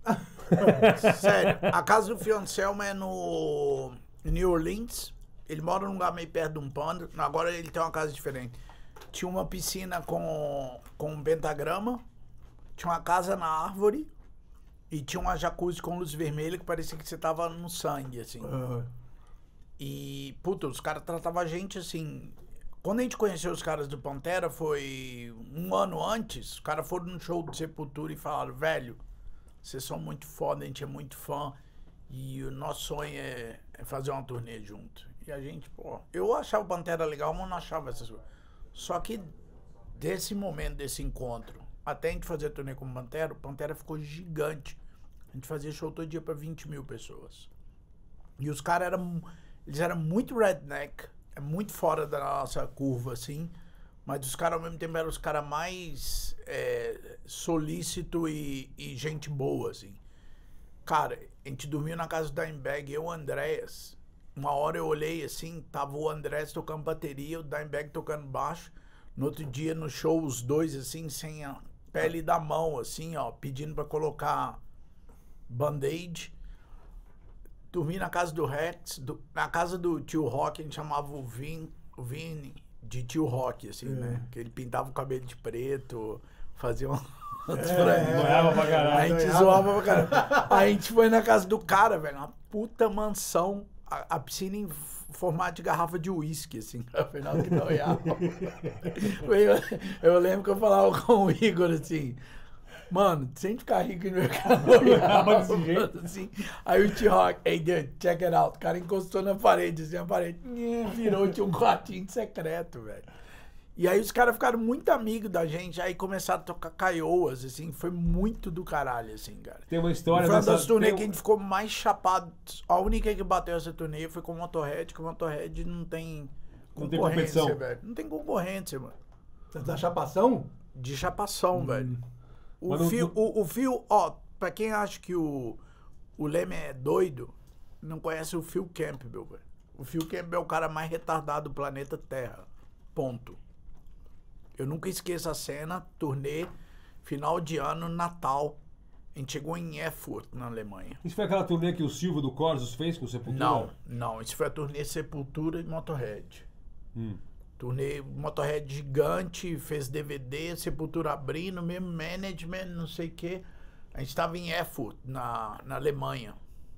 Sério, a casa do Fio Anselmo é no New Orleans. Ele mora num lugar meio perto de um pond. Agora ele tem uma casa diferente. Tinha uma piscina com um pentagrama. Tinha uma casa na árvore. E tinha uma jacuzzi com luz vermelha que parecia que você tava no sangue, assim. E, puta, os caras tratavam a gente assim... Quando a gente conheceu os caras do Pantera, foi um ano antes, os caras foram no show do Sepultura e falaram, velho, vocês são muito foda, a gente é muito fã, e o nosso sonho é fazer uma turnê junto. E a gente, pô, eu achava o Pantera legal, mas não achava essas coisas. Só que desse momento, desse encontro, até a gente fazer a turnê com o Pantera ficou gigante. A gente fazia show todo dia pra 20 mil pessoas. E os caras eles eram muito redneck, muito fora da nossa curva, assim, mas os caras ao mesmo tempo eram os caras mais solícito e gente boa, assim. Cara, a gente dormiu na casa do Dimebag, eu e o Andréas. Uma hora eu olhei assim, tava o Andréas tocando bateria, o Dimebag tocando baixo. No outro dia, no show, os dois, assim, sem a pele da mão, assim, ó, pedindo pra colocar band-aid. Dormi na casa do Rex, na casa do Tio Rock, a gente chamava o Vini de Tio Rock, assim, né? Que ele pintava o cabelo de preto, fazia uma... Zoava pra caralho. A gente zoava pra caralho. A gente foi na casa do cara, velho, uma puta mansão, a piscina em formato de garrafa de uísque, assim, afinal que não ia. Eu lembro que eu falava com o Igor, assim... Mano, sem ficar rico no mercado desse jeito. Assim. Aí o Tio Rock, hey dude, check it out. O cara encostou na parede, assim, a parede virou, tinha um quartinho secreto, velho. E aí os caras ficaram muito amigos da gente, aí começaram a tocar caioas, assim, foi muito do caralho, assim, cara. Tem uma história foi uma das turnês que a gente ficou mais chapado. A única que bateu essa turnê foi com o Motorhead, que o Motorhead não tem concorrência, velho. Não tem concorrência, mano. Da chapação? De chapação, velho. O Phil, ó, pra quem acha que o Leme é doido, não conhece o Phil Campbell, velho. O Phil Campbell é o cara mais retardado do planeta Terra. Ponto. Eu nunca esqueço a cena, turnê, final de ano, Natal. A gente chegou em Erfurt, na Alemanha. Isso foi aquela turnê que o Silvio do Corsos fez com o Sepultura? Não. Isso foi a turnê Sepultura e Motorhead. Turnê Motorhead gigante, fez DVD, Sepultura abrindo, mesmo management, não sei o quê. A gente tava em Erfurt, na Alemanha.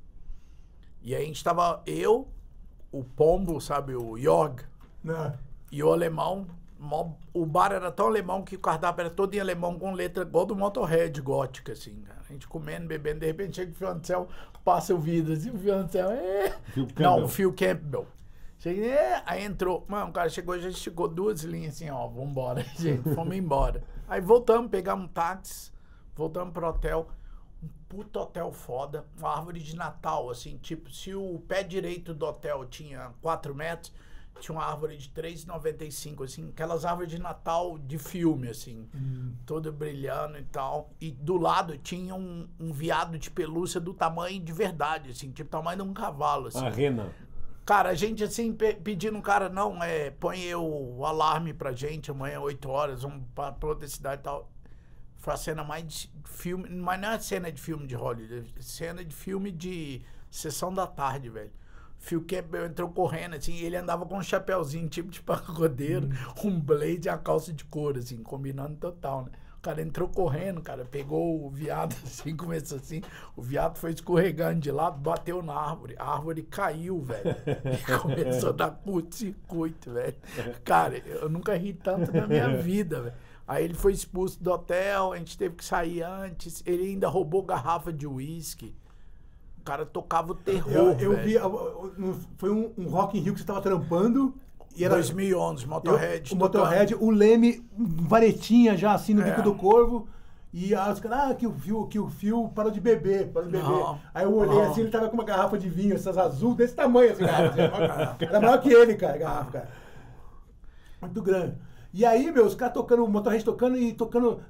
E aí a gente tava, eu, o Pombo, sabe, o Jorg, e o alemão. O bar era tão alemão que o cardápio era todo em alemão, com letra igual do Motorhead, gótica, assim, cara. A gente comendo, bebendo, de repente chega o Phil Anselmo, passa o vidro, assim, o Phil Anselmo, Não, o Phil Campbell. Cheguei, aí entrou, mano, o cara chegou, já esticou 2 linhas assim, ó, vambora, gente, fomos embora. Aí voltamos, pegamos um táxi, voltamos pro hotel, um puto hotel foda, uma árvore de Natal, assim, tipo, se o pé direito do hotel tinha 4 metros, tinha uma árvore de 3,95, assim, aquelas árvores de Natal de filme, assim, toda brilhando e tal. E do lado tinha um veado de pelúcia do tamanho de verdade, assim, tipo, tamanho de um cavalo, assim. A rena. Cara, a gente assim, pedindo um cara, não, põe o alarme pra gente, amanhã 8 horas, vamos pra outra cidade e tal. Foi a cena mais de filme, mas não é cena de filme de Hollywood, é cena de filme de sessão da tarde, velho. Phil Campbell entrou correndo, assim, ele andava com um chapéuzinho, tipo de pagodeiro, um blade e a calça de couro, assim, combinando total, né? O cara entrou correndo, cara, pegou o viado, assim, começou assim, o viado foi escorregando de lado, bateu na árvore, a árvore caiu, velho, e começou a dar curto-circuito, velho. Cara, eu nunca ri tanto na minha vida, velho. Aí ele foi expulso do hotel, a gente teve que sair antes, ele ainda roubou garrafa de uísque. O cara tocava o terror, eu vi, foi um Rock in Rio que você tava trampando. E era 2011, Motorhead. O Motorhead, o Leme, varetinha já assim no bico do corvo. E os caras, que o Phil parou de beber, Aí eu olhei assim, ele tava com uma garrafa de vinho, essas azul, desse tamanho assim, era maior que ele, cara, a garrafa, cara. Muito grande. E aí, meu, os caras tocando, o Motorhead tocando e tocando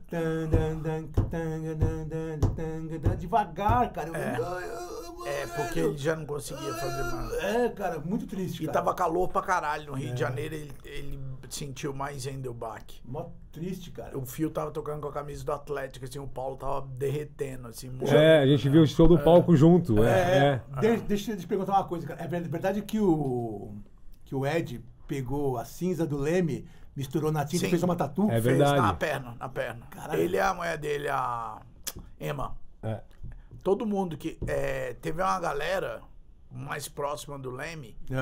devagar, cara. Porque ele já não conseguia fazer mais. Cara, muito triste, E cara. tava calor pra caralho. No Rio de Janeiro, ele sentiu mais ainda o baque. Mó triste, cara. O Phil tava tocando com a camisa do Atlético, assim, o Paulo tava derretendo, assim. A gente viu o show do palco junto. Deixa eu te perguntar uma coisa, cara. É verdade que o Ed pegou a cinza do Leme, misturou na tinta e fez uma tatu? É verdade. Fez na perna. Caralho. Ele é a mulher dele, a Emma. Todo mundo que... teve uma galera mais próxima do Leme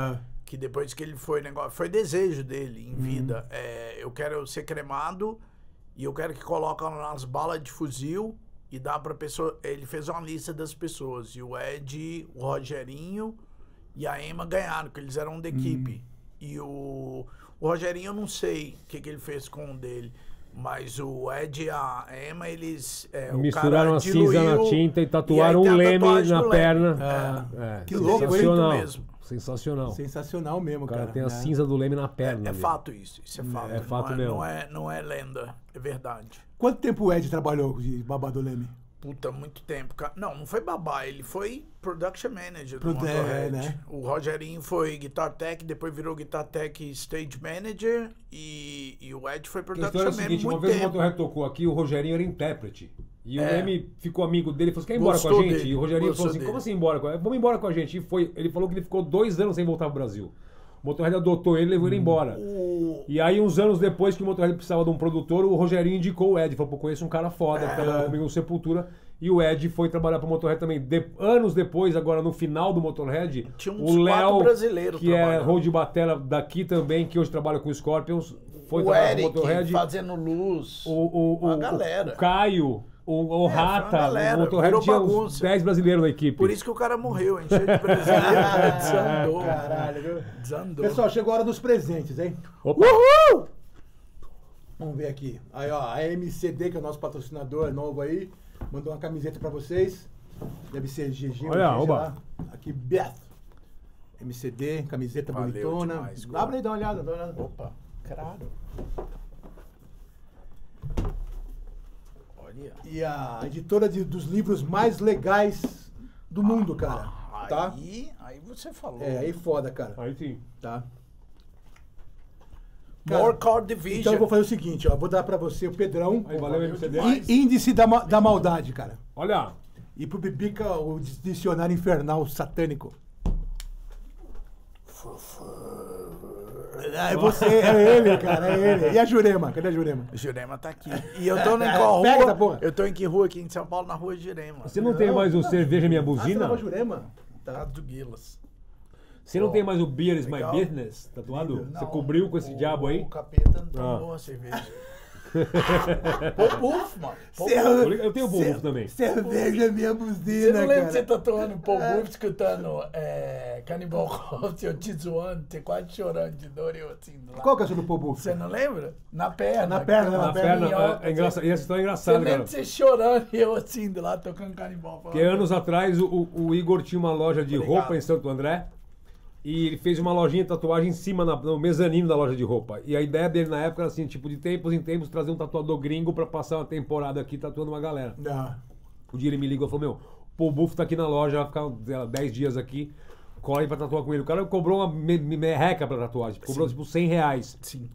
que depois que ele foi foi desejo dele em vida. Eu quero ser cremado e eu quero que coloquem nas balas de fuzil e dá pra pessoa. Ele fez uma lista das pessoas. E o Ed, o Rogerinho e a Emma ganharam, porque eles eram da equipe. E o Rogerinho, eu não sei o que ele fez com o dele. Mas o Ed e a Emma, eles... misturaram a cinza na tinta e tatuaram um leme na perna. Que louco, sensacional. mesmo. Sensacional. Sensacional mesmo, O cara cara. tem a cinza do leme na perna. É ali. fato isso é fato. É fato mesmo. Não é lenda, é verdade. Quanto tempo o Ed trabalhou de babá do Leme? Puta, muito tempo. Não foi babá, ele foi production manager do Pro- Motorhead. né? O Rogerinho foi guitar tech, depois virou guitar tech stage manager e o Ed foi A production história é a manager seguinte, uma muito vez o tempo. Motorhead tocou aqui, o Rogerinho era intérprete. E o Leme ficou amigo dele e falou assim, quer ir embora Gostou com a gente? dele, E o Rogerinho gostou falou assim, dele. como assim ir embora? Vamos embora com a gente. E foi, ele falou que ele ficou 2 anos sem voltar pro Brasil. O Motorhead adotou ele e levou ele embora. E aí, uns anos depois que o Motorhead precisava de um produtor, o Rogerinho indicou o Ed. Falou, pô, conheço um cara foda que trabalha comigo no Sepultura. E o Ed foi trabalhar pro Motorhead também. Anos depois, agora no final do Motorhead, Tinha uns o 4 Léo, brasileiros que é trabalhando. road batera daqui também, que hoje trabalha com o Scorpions, foi O trabalhar pro Eric Motorhead. fazendo luz. A galera. O Caio, o foi uma Rata, galera, o Motorhead virou tinha uns bagunça. 10 brasileiros na equipe. Por isso que o cara morreu, encheu de brasileiro. Desandou. Caralho, viu? Desandou. Pessoal, chegou a hora dos presentes, hein? Opa. Vamos ver aqui. Aí, ó, a MCD, que é o nosso patrocinador novo aí, mandou uma camiseta pra vocês. Deve ser GG. Olha, GG oba. lá. Aqui, Beth. MCD, camiseta Valeu bonitona. demais, Abre aí, dá uma olhada, dá uma olhada. Opa, claro. Olha. E a editora dos livros mais legais do mundo, cara. Tá? Aí você falou. É, aí foda, cara. Aí sim. Tá? More Core Division. Então eu vou fazer o seguinte, ó. Vou dar pra você o Pedrão. Aí, valeu, MCD. Índice da maldade, cara. Olha, E pro Bibica, o dicionário infernal satânico. É você, é ele, cara, é ele. E a Jurema? Cadê a Jurema? O Jurema tá aqui. E eu tô em qual Pega essa rua? porra. Eu tô em que rua aqui em São Paulo? Na rua Jurema. você não tem mais o Cerveja Minha Ah, você Buzina? leva a Jurema? Tá do Guilas. Você não tem mais o Beer is My Legal. Business tatuado? Lindo. Você cobriu com esse diabo aí? O capeta não Ah. tomou a cerveja. Pô, buf, mano. Pô, Eu tenho o Bufo também. Cerveja minha Você buzina, não lembra de você cara. tatuando Paul Buff, escutando Cannibal Corpse, eu te zoando, você quase chorando de dor e eu assim do lado. Qual que é o seu do Pobufo? Você não lembra? Na perna. Na perna, aquela na perna. minhoca, É engraçado. E essa história é Você engraçada, lembra cara. de você chorando e eu assim do lado tocando Cannibal. Porque anos atrás o Igor tinha uma loja de Obrigado. roupa em Santo André. E ele fez uma lojinha de tatuagem em cima, no mezanino da loja de roupa. E a ideia dele na época era assim, tipo, de tempos em tempos, trazer um tatuador gringo pra passar uma temporada aqui tatuando uma galera. Ah, O dia ele me ligou e falou, meu, Paul Buff tá aqui na loja, vai ficar sei lá, 10 dias aqui, cola aí pra tatuar com ele. O cara cobrou uma merreca pra tatuagem, cobrou tipo R$100. Sim.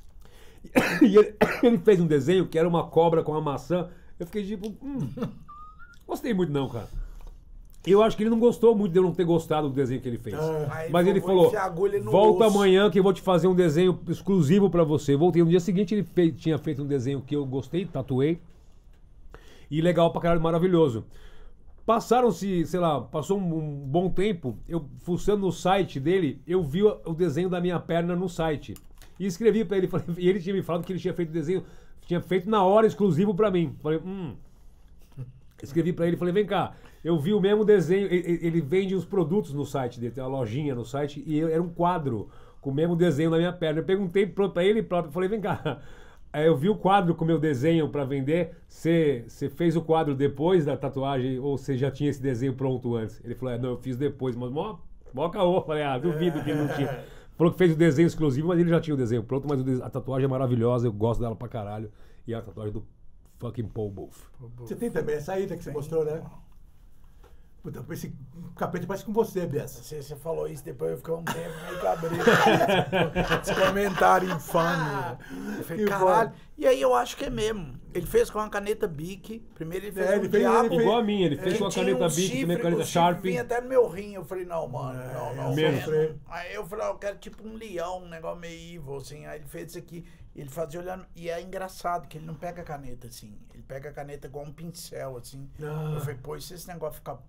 E ele fez um desenho que era uma cobra com uma maçã. Eu fiquei tipo, gostei muito não, cara. Eu acho que ele não gostou muito de eu não ter gostado do desenho que ele fez. Aí Mas ele vou falou, enfiar a agulha no volta osso." amanhã que eu vou te fazer um desenho exclusivo pra você. Voltei no dia seguinte, ele tinha feito um desenho que eu gostei, tatuei. E legal pra caralho, maravilhoso. Passaram-se, sei lá, passou um bom tempo, eu fuçando no site dele, eu vi o desenho da minha perna no site. E escrevi pra ele, e ele tinha me falado que ele tinha feito o desenho, tinha feito na hora exclusivo pra mim. Falei, Escrevi pra ele, falei, vem cá, eu vi o mesmo desenho, ele vende os produtos no site dele, tem uma lojinha no site, e era um quadro com o mesmo desenho na minha perna. Eu perguntei pra ele próprio, falei, vem cá, eu vi o quadro com o meu desenho pra vender, você fez o quadro depois da tatuagem ou você já tinha esse desenho pronto antes? Ele falou, não, eu fiz depois, mas mó caô. Falei, duvido que ele não tinha. Falou que fez o desenho exclusivo, mas ele já tinha o desenho pronto, mas a tatuagem é maravilhosa, eu gosto dela pra caralho. E é a tatuagem do fucking Paul Buff. você tem também essa aí que você mostrou, né? Puta, esse capeta parece com você, Bessa. Você falou isso, depois eu fiquei um tempo meio cabreiro. Esse comentário infame. Eu falei, Que caralho. bom. E aí eu acho que é mesmo. Ele fez com uma caneta Bic. Primeiro ele fez É, um ele fez- diabo. ele fez- Igual a minha, ele fez que com a tinha caneta um Bic, chifre, também caneta o chifre Sharp. vinha até no meu rim. Eu falei, não, mano, não. menos. Vendo. Aí eu falei, eu quero tipo um leão, um negócio meio evil, assim. Aí ele fez isso aqui. Ele fazia olhando. E é engraçado que ele não pega a caneta assim. Ele pega a caneta igual um pincel, assim. Eu falei, pô, e se esse negócio ficar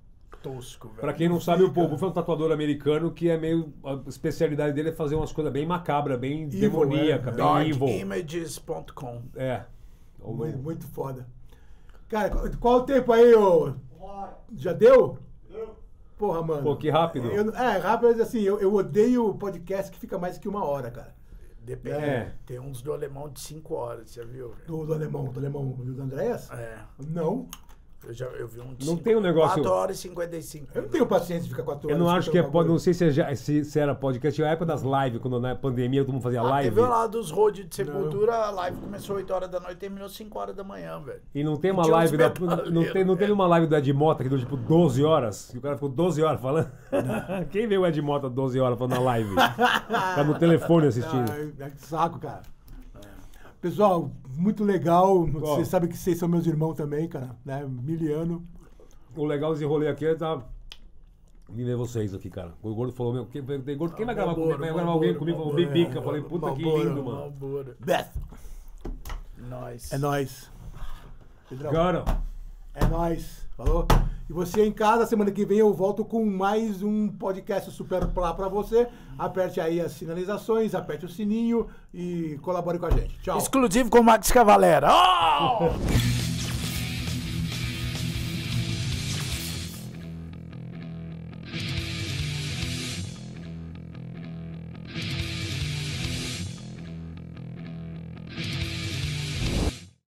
tosco, velho. Pra quem não sabe, o Paul Buff é um tatuador americano que é meio... A especialidade dele é fazer umas coisas bem macabras, bem demoníacas, bem evil. Darkimages.com. É. Muito foda. Cara, qual o tempo aí, ô? Já deu? Porra, mano. Pô, que rápido. Rápido, mas assim, eu odeio podcast que fica mais que 1 hora, cara. Depende. É. Tem uns do alemão de 5 horas, você viu? Velho? Do alemão, viu do Andréas? É. Não. Eu vi um de Não tem um negócio... 4 horas e 55. Eu não tenho paciência de ficar 4 horas. Eu não acho que é... escutando Não sei se era podcast. Na época das lives, quando na pandemia todo mundo fazia live. Teve lá dos road de Sepultura, a live começou 8 horas da noite e terminou 5 horas da manhã, velho. E não tem uma tinha uns live... Não teve é. uma live do Ed Mota que deu tipo 12 horas? E o cara ficou 12 horas falando? Quem vê o Ed Mota 12 horas falando na live? Tá no telefone assistindo. Que saco, cara. Pessoal, muito legal. Vocês sabem que vocês são meus irmãos também, cara. Né? Miliano. O legal desse rolê aqui é vim ver vocês aqui, cara. O Gordo falou, meu, quem vai gravar comigo? Vai gravar alguém comigo? Falou, Bibica. Eu falei, puta que lindo, mano. Beth. Nice. É nóis. Pedrão. Cara. É nóis. Falou? E você em casa, semana que vem eu volto com mais um podcast Super Plá pra você. Aperte aí as sinalizações, aperte o sininho e colabore com a gente. Tchau. Exclusivo com o Max Cavalera. Oh!